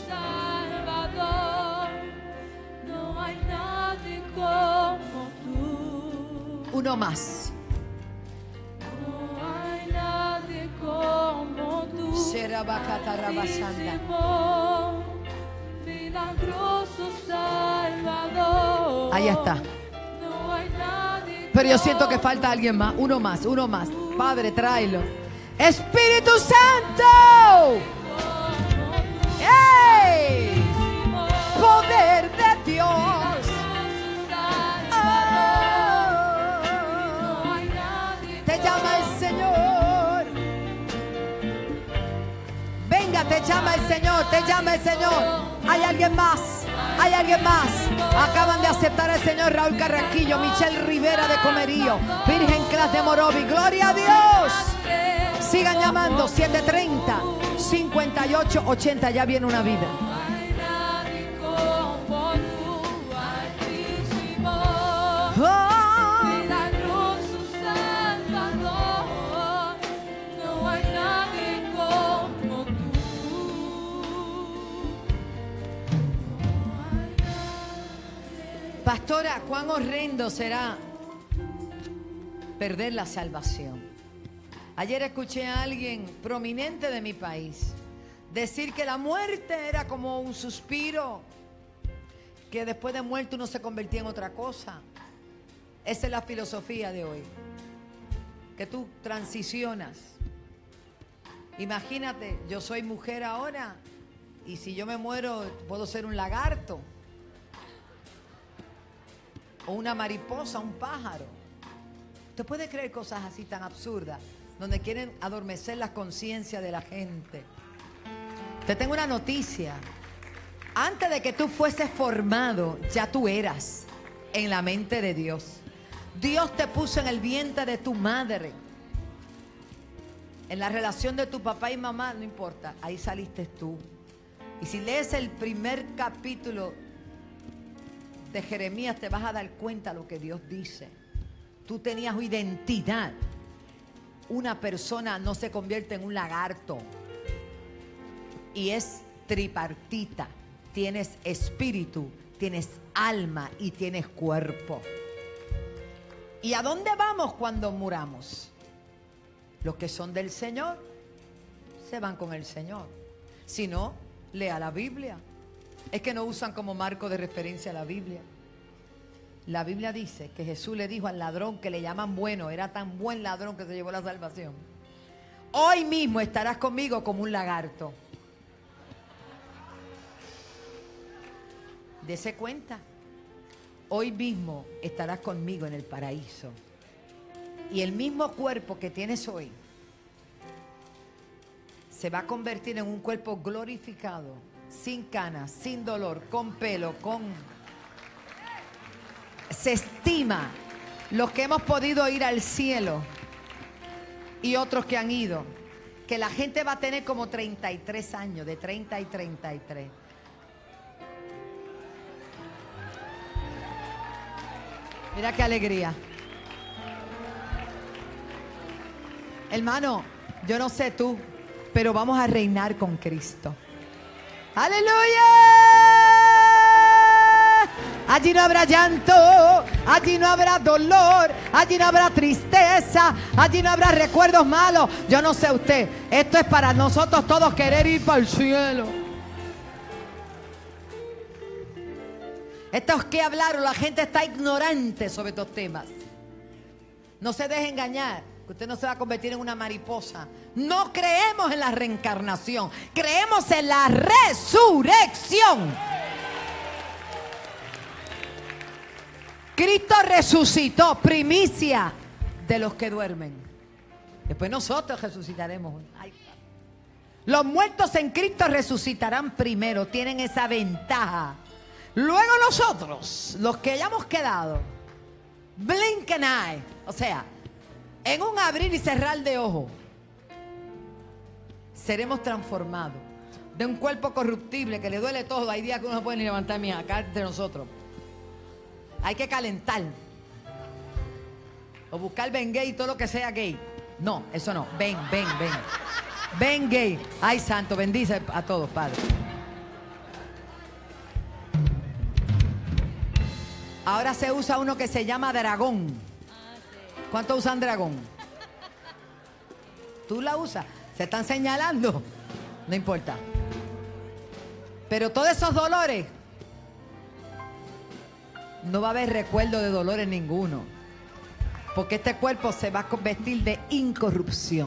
Uno más. Ahí está. Pero yo siento que falta alguien más. Uno más, uno más. Padre, tráelo. Espíritu Santo. ¡Ey! Poder de Dios. Te llama el Señor. Venga, te llama el Señor, te llama el Señor. Hay alguien más, hay alguien más. Acaban de aceptar al Señor Raúl Carraquillo, Michelle Rivera de Comerío, Virgen Clas de Morovi. ¡Gloria a Dios! Sigan llamando, 730-5880. Ya viene una vida. Pastora, cuán horrendo será perder la salvación. Ayer escuché a alguien prominente de mi país decir que la muerte era como un suspiro, que después de muerto uno se convertía en otra cosa. Esa es la filosofía de hoy, que tú transicionas. Imagínate, yo soy mujer ahora y si yo me muero puedo ser un lagarto o una mariposa, un pájaro. ¿Usted puede creer cosas así tan absurdas, donde quieren adormecer la conciencia de la gente? Te tengo una noticia. Antes de que tú fueses formado, ya tú eras en la mente de Dios. Dios te puso en el vientre de tu madre. En la relación de tu papá y mamá, no importa, ahí saliste tú. Y si lees el primer capítulo de Jeremías, te vas a dar cuenta de lo que Dios dice. Tú tenías identidad. Una persona no se convierte en un lagarto. Y es tripartita. Tienes espíritu, tienes alma y tienes cuerpo. ¿Y a dónde vamos cuando muramos? Los que son del Señor se van con el Señor. Si no, lea la Biblia. Es que no usan como marco de referencia la Biblia. La Biblia dice que Jesús le dijo al ladrón que le llaman bueno, era tan buen ladrón que se llevó la salvación: hoy mismo estarás conmigo como un lagarto. Dese cuenta. Hoy mismo estarás conmigo en el paraíso. Y el mismo cuerpo que tienes hoy se va a convertir en un cuerpo glorificado, sin canas, sin dolor, con pelo, Se estima los que hemos podido ir al cielo y otros que han ido, que la gente va a tener como 33 años, de 30 y 33. Mira qué alegría. Hermano, yo no sé tú, pero vamos a reinar con Cristo. ¡Aleluya! Allí no habrá llanto, allí no habrá dolor, allí no habrá tristeza, allí no habrá recuerdos malos. Yo no sé usted, esto es para nosotros todos querer ir para el cielo. Estos que hablaron, la gente está ignorante sobre estos temas. No se deje engañar, que usted no se va a convertir en una mariposa. No creemos en la reencarnación, creemos en la resurrección. Cristo resucitó, primicia de los que duermen. Después nosotros resucitaremos. Ay, los muertos en Cristo resucitarán primero, tienen esa ventaja. Luego nosotros, los que hayamos quedado, blink an eye, o sea, en un abrir y cerrar de ojo, seremos transformados de un cuerpo corruptible que le duele todo. Hay días que uno no puede ni levantar ni acá entre nosotros. Hay que calentar. O buscar ven gay y todo lo que sea gay. No, eso no. Ven, ven, ven. Ven gay. Ay, santo, bendice a todos, Padre. Ahora se usa uno que se llama dragón. ¿Cuántos usan dragón? ¿Tú la usas? Se están señalando. No importa. Pero todos esos dolores, no va a haber recuerdo de dolores ninguno. Porque este cuerpo se va a vestir de incorrupción.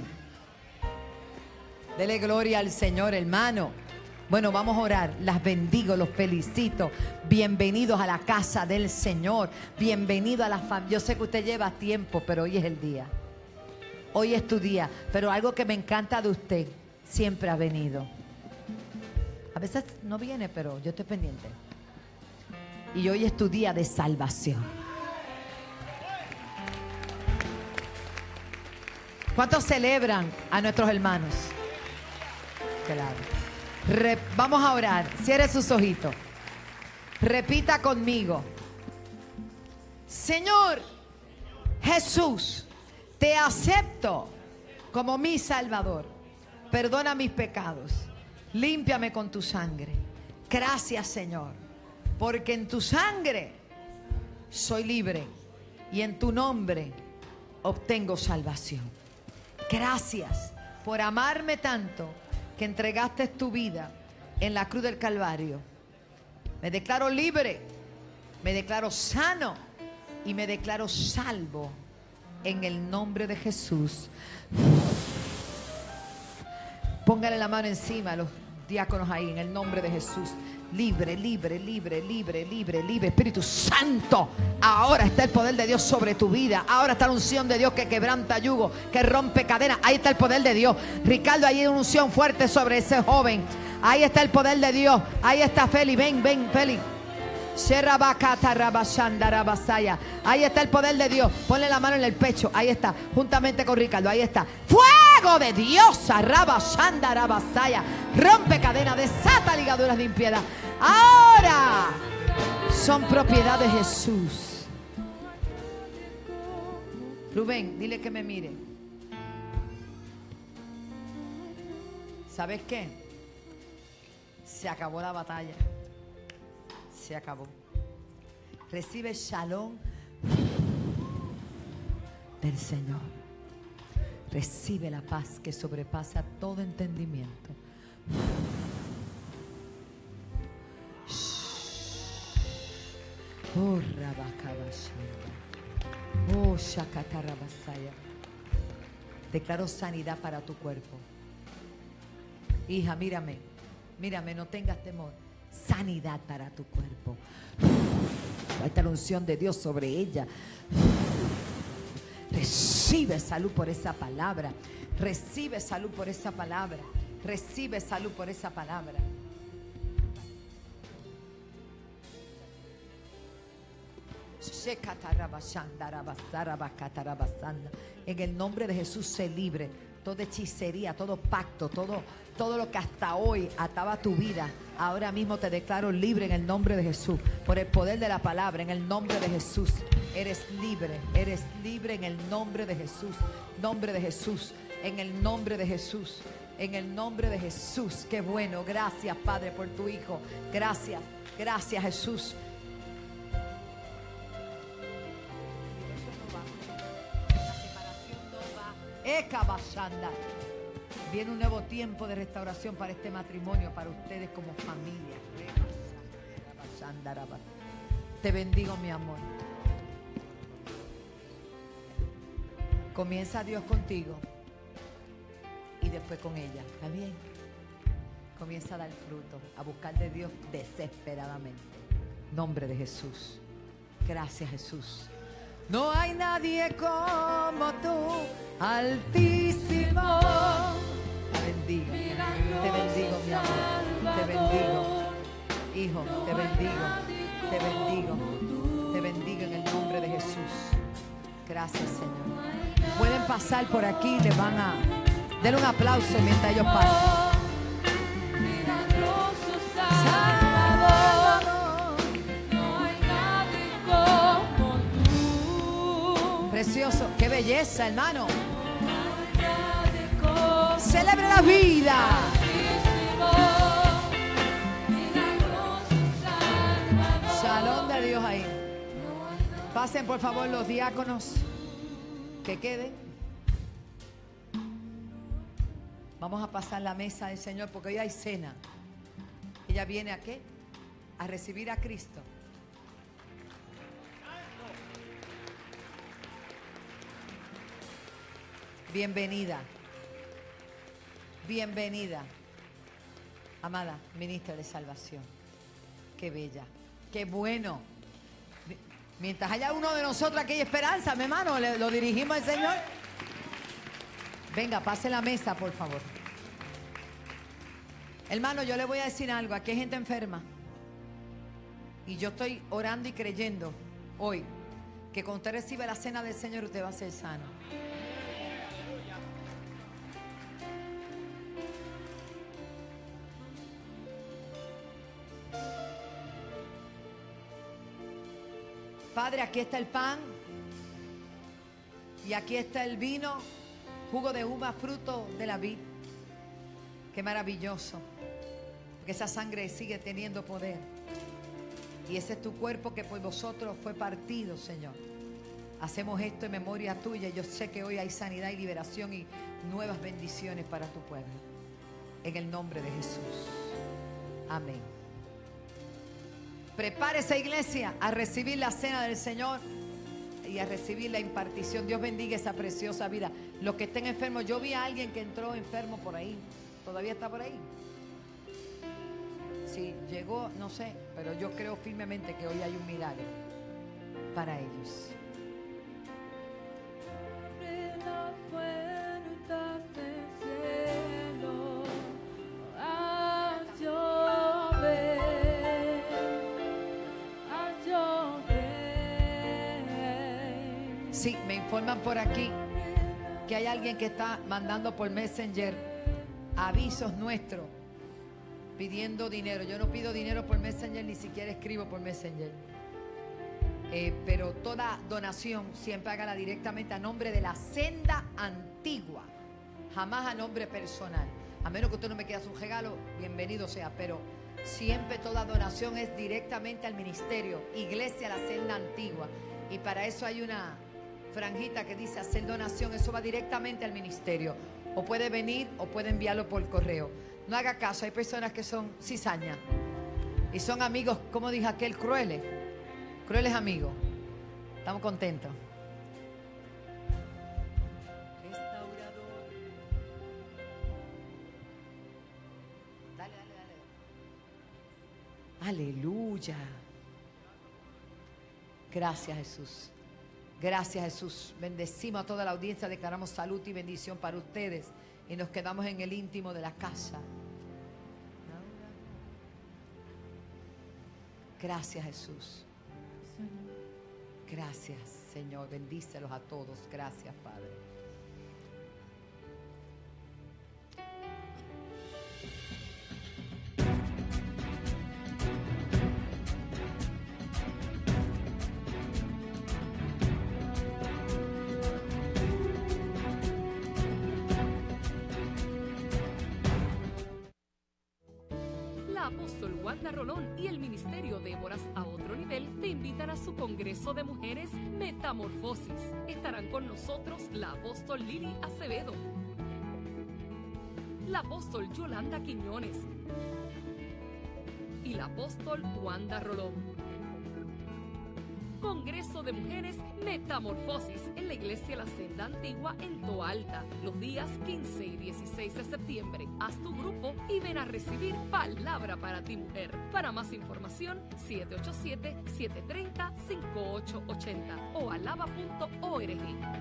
Dele gloria al Señor, hermano. Bueno, vamos a orar. Las bendigo, los felicito. Bienvenidos a la casa del Señor. Bienvenido a la familia. Yo sé que usted lleva tiempo, pero hoy es el día. Hoy es tu día. Pero algo que me encanta de usted, siempre ha venido. A veces no viene, pero yo estoy pendiente. Y hoy es tu día de salvación. ¿Cuántos celebran a nuestros hermanos? Claro. Vamos a orar. Cierre sus ojitos. Repita conmigo. Señor Jesús, te acepto como mi Salvador. Perdona mis pecados. Límpiame con tu sangre. Gracias, Señor, porque en tu sangre soy libre y en tu nombre obtengo salvación. Gracias por amarme tanto que entregaste tu vida en la cruz del Calvario. Me declaro libre, me declaro sano y me declaro salvo en el nombre de Jesús. Póngale la mano encima a los diáconos ahí, en el nombre de Jesús. Libre, libre, libre, libre, libre, libre. Espíritu Santo, ahora está el poder de Dios sobre tu vida. Ahora está la unción de Dios que quebranta yugo, que rompe cadenas. Ahí está el poder de Dios. Ricardo, ahí hay una unción fuerte sobre ese joven. Ahí está el poder de Dios. Ahí está Feli, ven, ven, Feli. Ahí está el poder de Dios. Ponle la mano en el pecho. Ahí está, juntamente con Ricardo. Ahí está. Fuego de Dios. Rompe cadenas, desata ligaduras de impiedad. Ahora son propiedad de Jesús. Rubén, dile que me mire. ¿Sabes qué? Se acabó la batalla. Se acabó. Recibe shalom del Señor. Recibe la paz que sobrepasa todo entendimiento. Oh, Rabakabashaya. Oh, Shakatarabasaya. Declaro sanidad para tu cuerpo. Hija, mírame. Mírame, no tengas temor. Sanidad para tu cuerpo. Ahí está la unción de Dios sobre ella. Recibe salud por esa palabra. Recibe salud por esa palabra. Recibe salud por esa palabra. En el nombre de Jesús se libre toda hechicería, todo pacto, todo lo que hasta hoy ataba tu vida. Ahora mismo te declaro libre en el nombre de Jesús, por el poder de la palabra, en el nombre de Jesús. Eres libre en el nombre de Jesús. Nombre de Jesús. En el nombre de Jesús. En el nombre de Jesús. Qué bueno. Gracias, Padre, por tu Hijo. Gracias. Gracias, Jesús. Viene un nuevo tiempo de restauración para este matrimonio, para ustedes como familia. Te bendigo, mi amor. Comienza Dios contigo y después con ella. ¿Está bien? Comienza a dar fruto, a buscar de Dios desesperadamente. Nombre de Jesús. Gracias, Jesús. No hay nadie como tú, Altísimo. Te bendigo, mi amor. Te bendigo, hijo. Te bendigo, te bendigo, te bendigo en el nombre de Jesús. Gracias, Señor. Pueden pasar por aquí, les van a darle un aplauso mientras ellos pasan. Precioso, qué belleza, hermano. Celebre la vida. Shalom de Dios ahí. Pasen por favor los diáconos que queden. Vamos a pasar la mesa del Señor porque hoy hay cena. Ella viene ¿a qué? A recibir a Cristo. Bienvenida. Bienvenida. Amada ministra de salvación. Qué bella. Qué bueno. Mientras haya uno de nosotros aquí hay esperanza, mi hermano, lo dirigimos al Señor. Venga, pase la mesa, por favor. Hermano, yo le voy a decir algo. Aquí hay gente enferma. Y yo estoy orando y creyendo hoy que cuando usted recibe la cena del Señor, usted va a ser sano. Padre, aquí está el pan y aquí está el vino, jugo de uva, fruto de la vid. Qué maravilloso, porque esa sangre sigue teniendo poder. Y ese es tu cuerpo que por vosotros fue partido, Señor. Hacemos esto en memoria tuya. Yo sé que hoy hay sanidad y liberación y nuevas bendiciones para tu pueblo. En el nombre de Jesús. Amén. Prepárese, iglesia, a recibir la cena del Señor y a recibir la impartición. Dios bendiga esa preciosa vida. Los que estén enfermos, yo vi a alguien que entró enfermo por ahí. ¿Todavía está por ahí? Sí, llegó, no sé, pero yo creo firmemente que hoy hay un milagro para ellos. Sí, me informan por aquí que hay alguien que está mandando por Messenger avisos nuestros pidiendo dinero. Yo no pido dinero por Messenger, ni siquiera escribo por Messenger. Pero toda donación siempre hágala directamente a nombre de la Senda Antigua, jamás a nombre personal. A menos que usted no me quiera un regalo, bienvenido sea, pero siempre toda donación es directamente al ministerio, Iglesia La Senda Antigua. Y para eso hay una franjita que dice hacer donación, eso va directamente al ministerio. O puede venir o puede enviarlo por correo. No haga caso, hay personas que son cizañas y son amigos, como dijo aquel, crueles amigos. Estamos contentos. Restaurador. Dale. Aleluya. Gracias, Jesús. Gracias, Jesús. Bendecimos a toda la audiencia, declaramos salud y bendición para ustedes y nos quedamos en el íntimo de la casa. Gracias, Jesús. Gracias, Señor. Bendícelos a todos. Gracias, Padre. apóstol Wanda Rolón y el Ministerio Déboras a Otro Nivel te invitan a su Congreso de Mujeres Metamorfosis. Estarán con nosotros la apóstol Lili Acevedo, la apóstol Yolanda Quiñones y la apóstol Wanda Rolón. Congreso de Mujeres Metamorfosis en la Iglesia La Senda Antigua en Toalta, los días 15 y 16 de septiembre. Haz tu grupo y ven a recibir palabra para ti, mujer. Para más información, 787-730-5880 o alaba.org.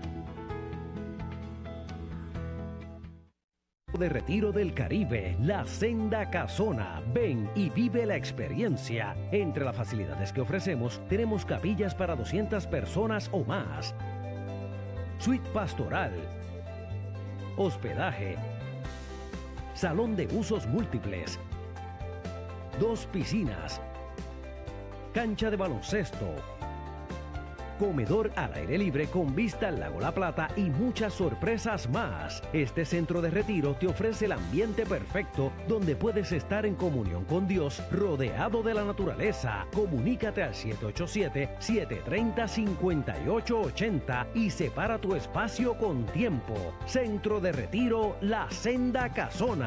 De Retiro del Caribe, La Senda Casona. Ven y vive la experiencia. Entre las facilidades que ofrecemos, tenemos capillas para 200 personas o más, suite pastoral, hospedaje, salón de usos múltiples, 2 piscinas, cancha de baloncesto, comedor al aire libre con vista al lago La Plata y muchas sorpresas más. Este centro de retiro te ofrece el ambiente perfecto donde puedes estar en comunión con Dios, rodeado de la naturaleza. Comunícate al 787-730-5880 y separa tu espacio con tiempo. Centro de Retiro La Senda Casona.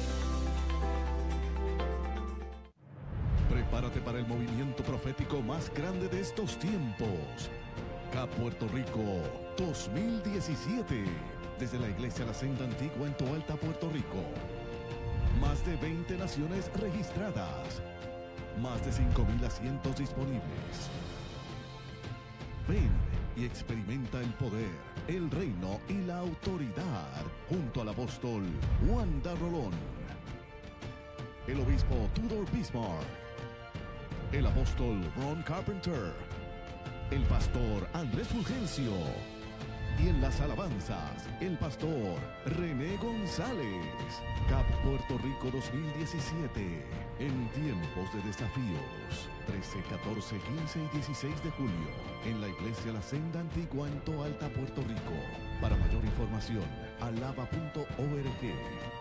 Prepárate para el movimiento profético más grande de estos tiempos. CAP Puerto Rico 2017. Desde la Iglesia La Senda Antigua en Toalta, Puerto Rico. Más de 20 naciones registradas. Más de 5,000 asientos disponibles. Ven y experimenta el poder, el reino y la autoridad junto al apóstol Wanda Rolón, el obispo Tudor Bismarck, el apóstol Ron Carpenter, el pastor Andrés Fulgencio y en las alabanzas, el pastor René González. CAP Puerto Rico 2017, en tiempos de desafíos, 13, 14, 15 y 16 de julio, en la Iglesia La Senda Antigua en Toalta, Puerto Rico. Para mayor información, alaba.org.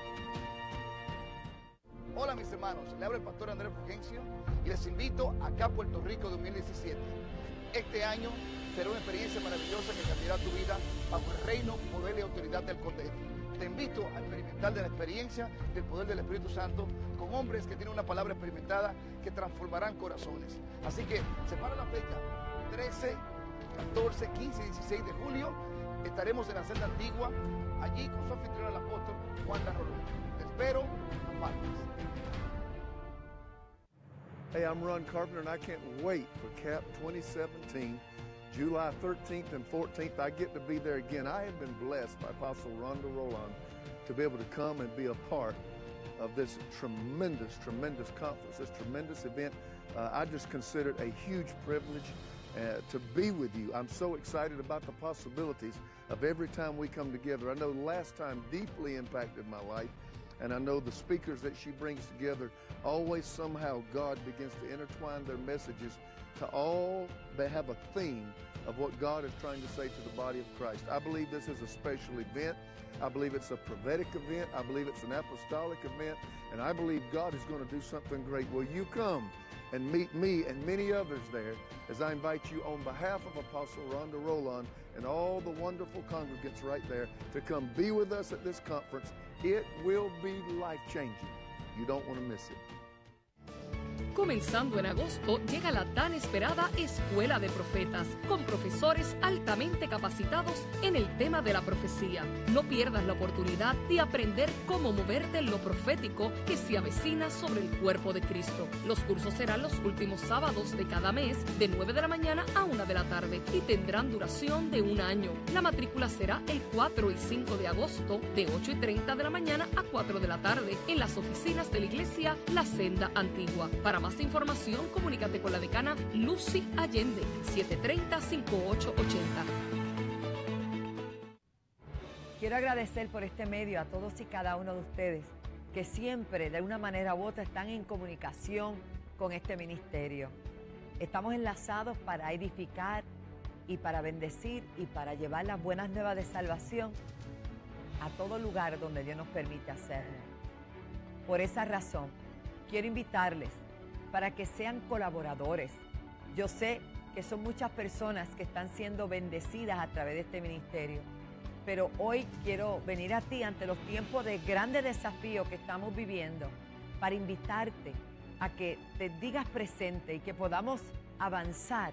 Hola mis hermanos, le habla el pastor Andrés Fulgencio y les invito acá a Puerto Rico 2017. Este año será una experiencia maravillosa que cambiará tu vida bajo el reino, poder y autoridad del Cordero. Te invito a experimentar de la experiencia del poder del Espíritu Santo con hombres que tienen una palabra experimentada que transformarán corazones. Así que separa la fecha, 13, 14, 15 y 16 de julio. Estaremos en la Senda Antigua, allí con su anfitrión el apóstol Wanda Rolón. Te espero, no faltes. Hey, I'm Ron Carpenter, and I can't wait for CAP 2017, July 13th and 14th. I get to be there again. I have been blessed by Apostle Rhonda Rolon to be able to come and be a part of this tremendous conference, this tremendous event. I just consider it a huge privilege to be with you. I'm so excited about the possibilities of every time we come together. I know last time deeply impacted my life. And I know the speakers that she brings together, always somehow God begins to intertwine their messages to all that have a theme of what God is trying to say to the body of Christ. I believe this is a special event. I believe it's a prophetic event. I believe it's an apostolic event. And I believe God is going to do something great. Will you come and meet me and many others there as I invite you on behalf of Apostle Rhonda Rolon and all the wonderful congregants right there to come be with us at this conference. It will be life-changing. You don't want to miss it. Comenzando en agosto, llega la tan esperada Escuela de Profetas, con profesores altamente capacitados en el tema de la profecía. No pierdas la oportunidad de aprender cómo moverte en lo profético que se avecina sobre el cuerpo de Cristo. Los cursos serán los últimos sábados de cada mes, de 9 de la mañana a 1 de la tarde, y tendrán duración de 1 año. La matrícula será el 4 y 5 de agosto, de 8:30 de la mañana a 4 de la tarde, en las oficinas de la Iglesia La Senda Antigua. Para más información, comunícate con la decana Lucy Allende, 730-5880. Quiero agradecer por este medio a todos y cada uno de ustedes que siempre, de una manera u otra, están en comunicación con este ministerio. Estamos enlazados para edificar y para bendecir y para llevar las buenas nuevas de salvación a todo lugar donde Dios nos permite hacerlo. Por esa razón, quiero invitarles para que sean colaboradores. Yo sé que son muchas personas que están siendo bendecidas a través de este ministerio, pero hoy quiero venir a ti ante los tiempos de grandes desafíos que estamos viviendo para invitarte a que te digas presente y que podamos avanzar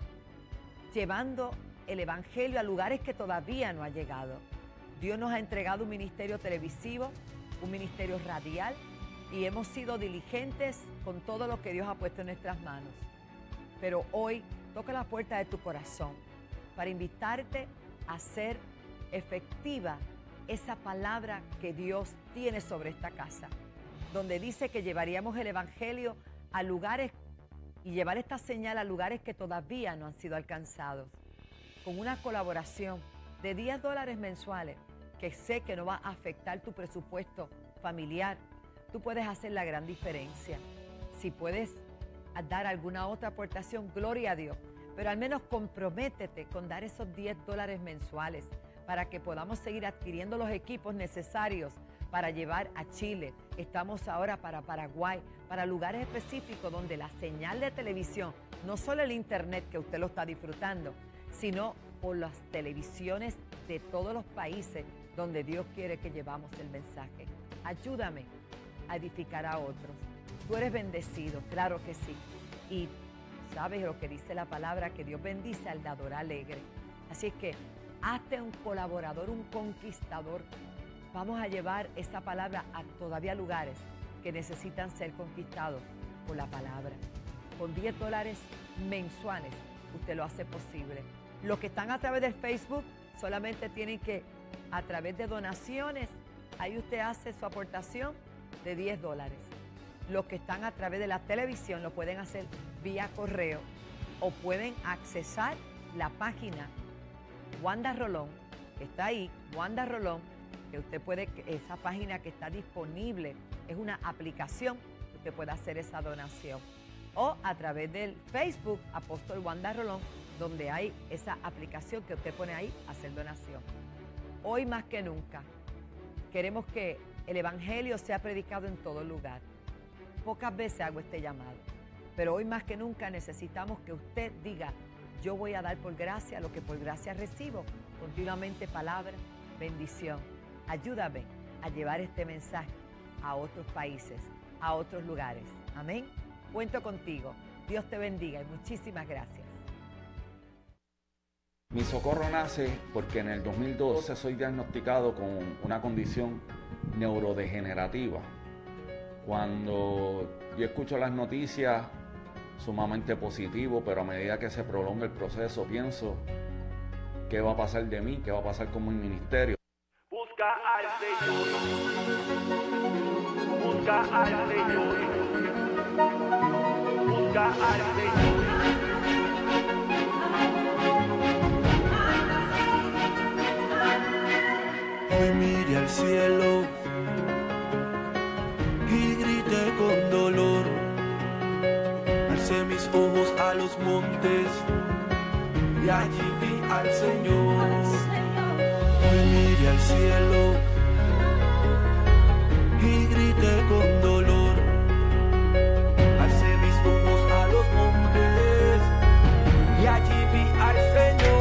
llevando el evangelio a lugares que todavía no ha llegado. Dios nos ha entregado un ministerio televisivo, un ministerio radial, y hemos sido diligentes con todo lo que Dios ha puesto en nuestras manos. Pero hoy toca la puerta de tu corazón para invitarte a hacer efectiva esa palabra que Dios tiene sobre esta casa, donde dice que llevaríamos el evangelio a lugares y llevar esta señal a lugares que todavía no han sido alcanzados, con una colaboración de $10 mensuales, que sé que no va a afectar tu presupuesto familiar. Tú puedes hacer la gran diferencia. Si puedes dar alguna otra aportación, gloria a Dios, pero al menos comprométete con dar esos $10 mensuales para que podamos seguir adquiriendo los equipos necesarios para llevar a Chile. Estamos ahora para Paraguay, para lugares específicos donde la señal de televisión, no solo el internet que usted lo está disfrutando, sino por las televisiones de todos los países donde Dios quiere que llevamos el mensaje. Ayúdame a edificar a otros. Tú eres bendecido, claro que sí. Y sabes lo que dice la palabra, que Dios bendice al dador alegre. Así es que hazte un colaborador, un conquistador. Vamos a llevar esa palabra a todavía lugares que necesitan ser conquistados por la palabra. Con $10 mensuales usted lo hace posible. Los que están a través del Facebook solamente tienen que, a través de donaciones, ahí usted hace su aportación de $10. Los que están a través de la televisión lo pueden hacer vía correo o pueden accesar la página Wanda Rolón, que está ahí, Wanda Rolón, que usted puede, esa página que está disponible, es una aplicación que usted puede hacer esa donación. O a través del Facebook, Apóstol Wanda Rolón, donde hay esa aplicación que usted pone ahí, hacer donación. Hoy más que nunca, queremos que el evangelio sea predicado en todo lugar. Pocas veces hago este llamado, pero hoy más que nunca necesitamos que usted diga: yo voy a dar por gracia lo que por gracia recibo. Continuamente palabra, bendición. Ayúdame a llevar este mensaje a otros países, a otros lugares. Amén. Cuento contigo. Dios te bendiga y muchísimas gracias. Mi socorro nace porque en el 2012 soy diagnosticado con una condición neurodegenerativa. Cuando yo escucho las noticias, sumamente positivo, pero a medida que se prolonga el proceso, pienso: ¿qué va a pasar de mí? ¿Qué va a pasar con mi ministerio? Busca al Señor. Busca al Señor. Busca al Señor. Hoy mire al cielo y grité con dolor. Alcé mis ojos a los montes y allí vi al Señor. Hoy mire al cielo y grité con dolor. Alcé mis ojos a los montes y allí vi al Señor.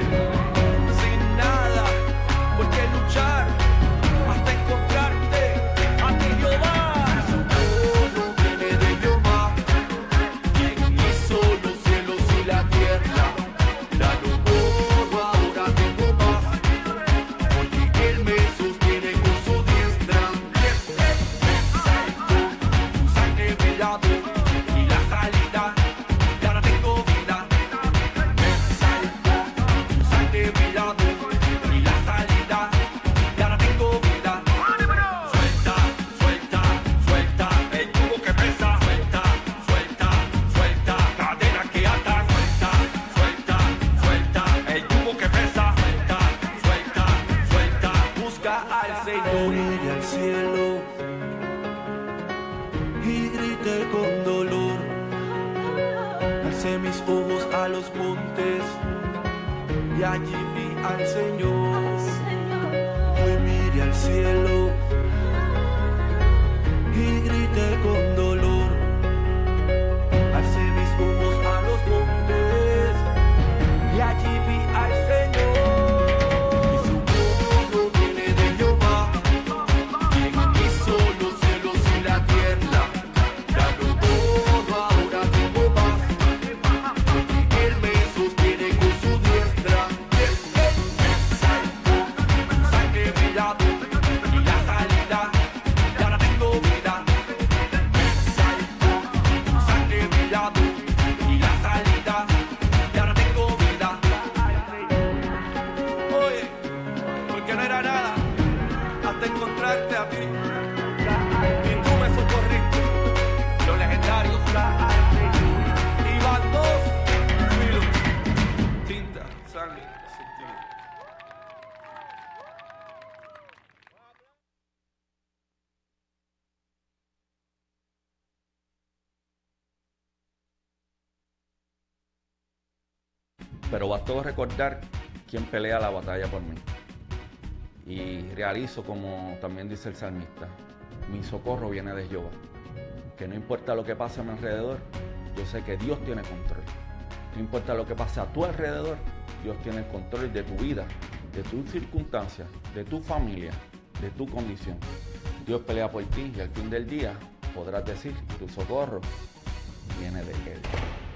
Sin nada por qué luchar hasta encontrarte. mis ojos a los montes y allí vi al Señor. Hoy miré al cielo y grité con dolor. Alcé mis ojos a los montes y allí vi al Señor. Mi socorro viene de Jehová, quien hizo los cielos y la tierra. Dando todo ahora tengo paz, porque Él me sostiene con su diestra. Él me salvó, sangre mi lado y la salida, y ahora tengo vida. Me salvó, sangre mi lado y la salida, y ahora tengo vida. Oye, porque no era nada hasta encontrarte a ti, y tú me socorriste. Los legendarios y van dos filos, tinta, sangre, sentido. Pero bastó recordar quién pelea la batalla por mí. Y realizo, como también dice el salmista, mi socorro viene de Jehová. Que no importa lo que pase a mi alrededor, yo sé que Dios tiene control. No importa lo que pase a tu alrededor, Dios tiene el control de tu vida, de tus circunstancias, de tu familia, de tu condición. Dios pelea por ti y al fin del día podrás decir, tu socorro viene de Él.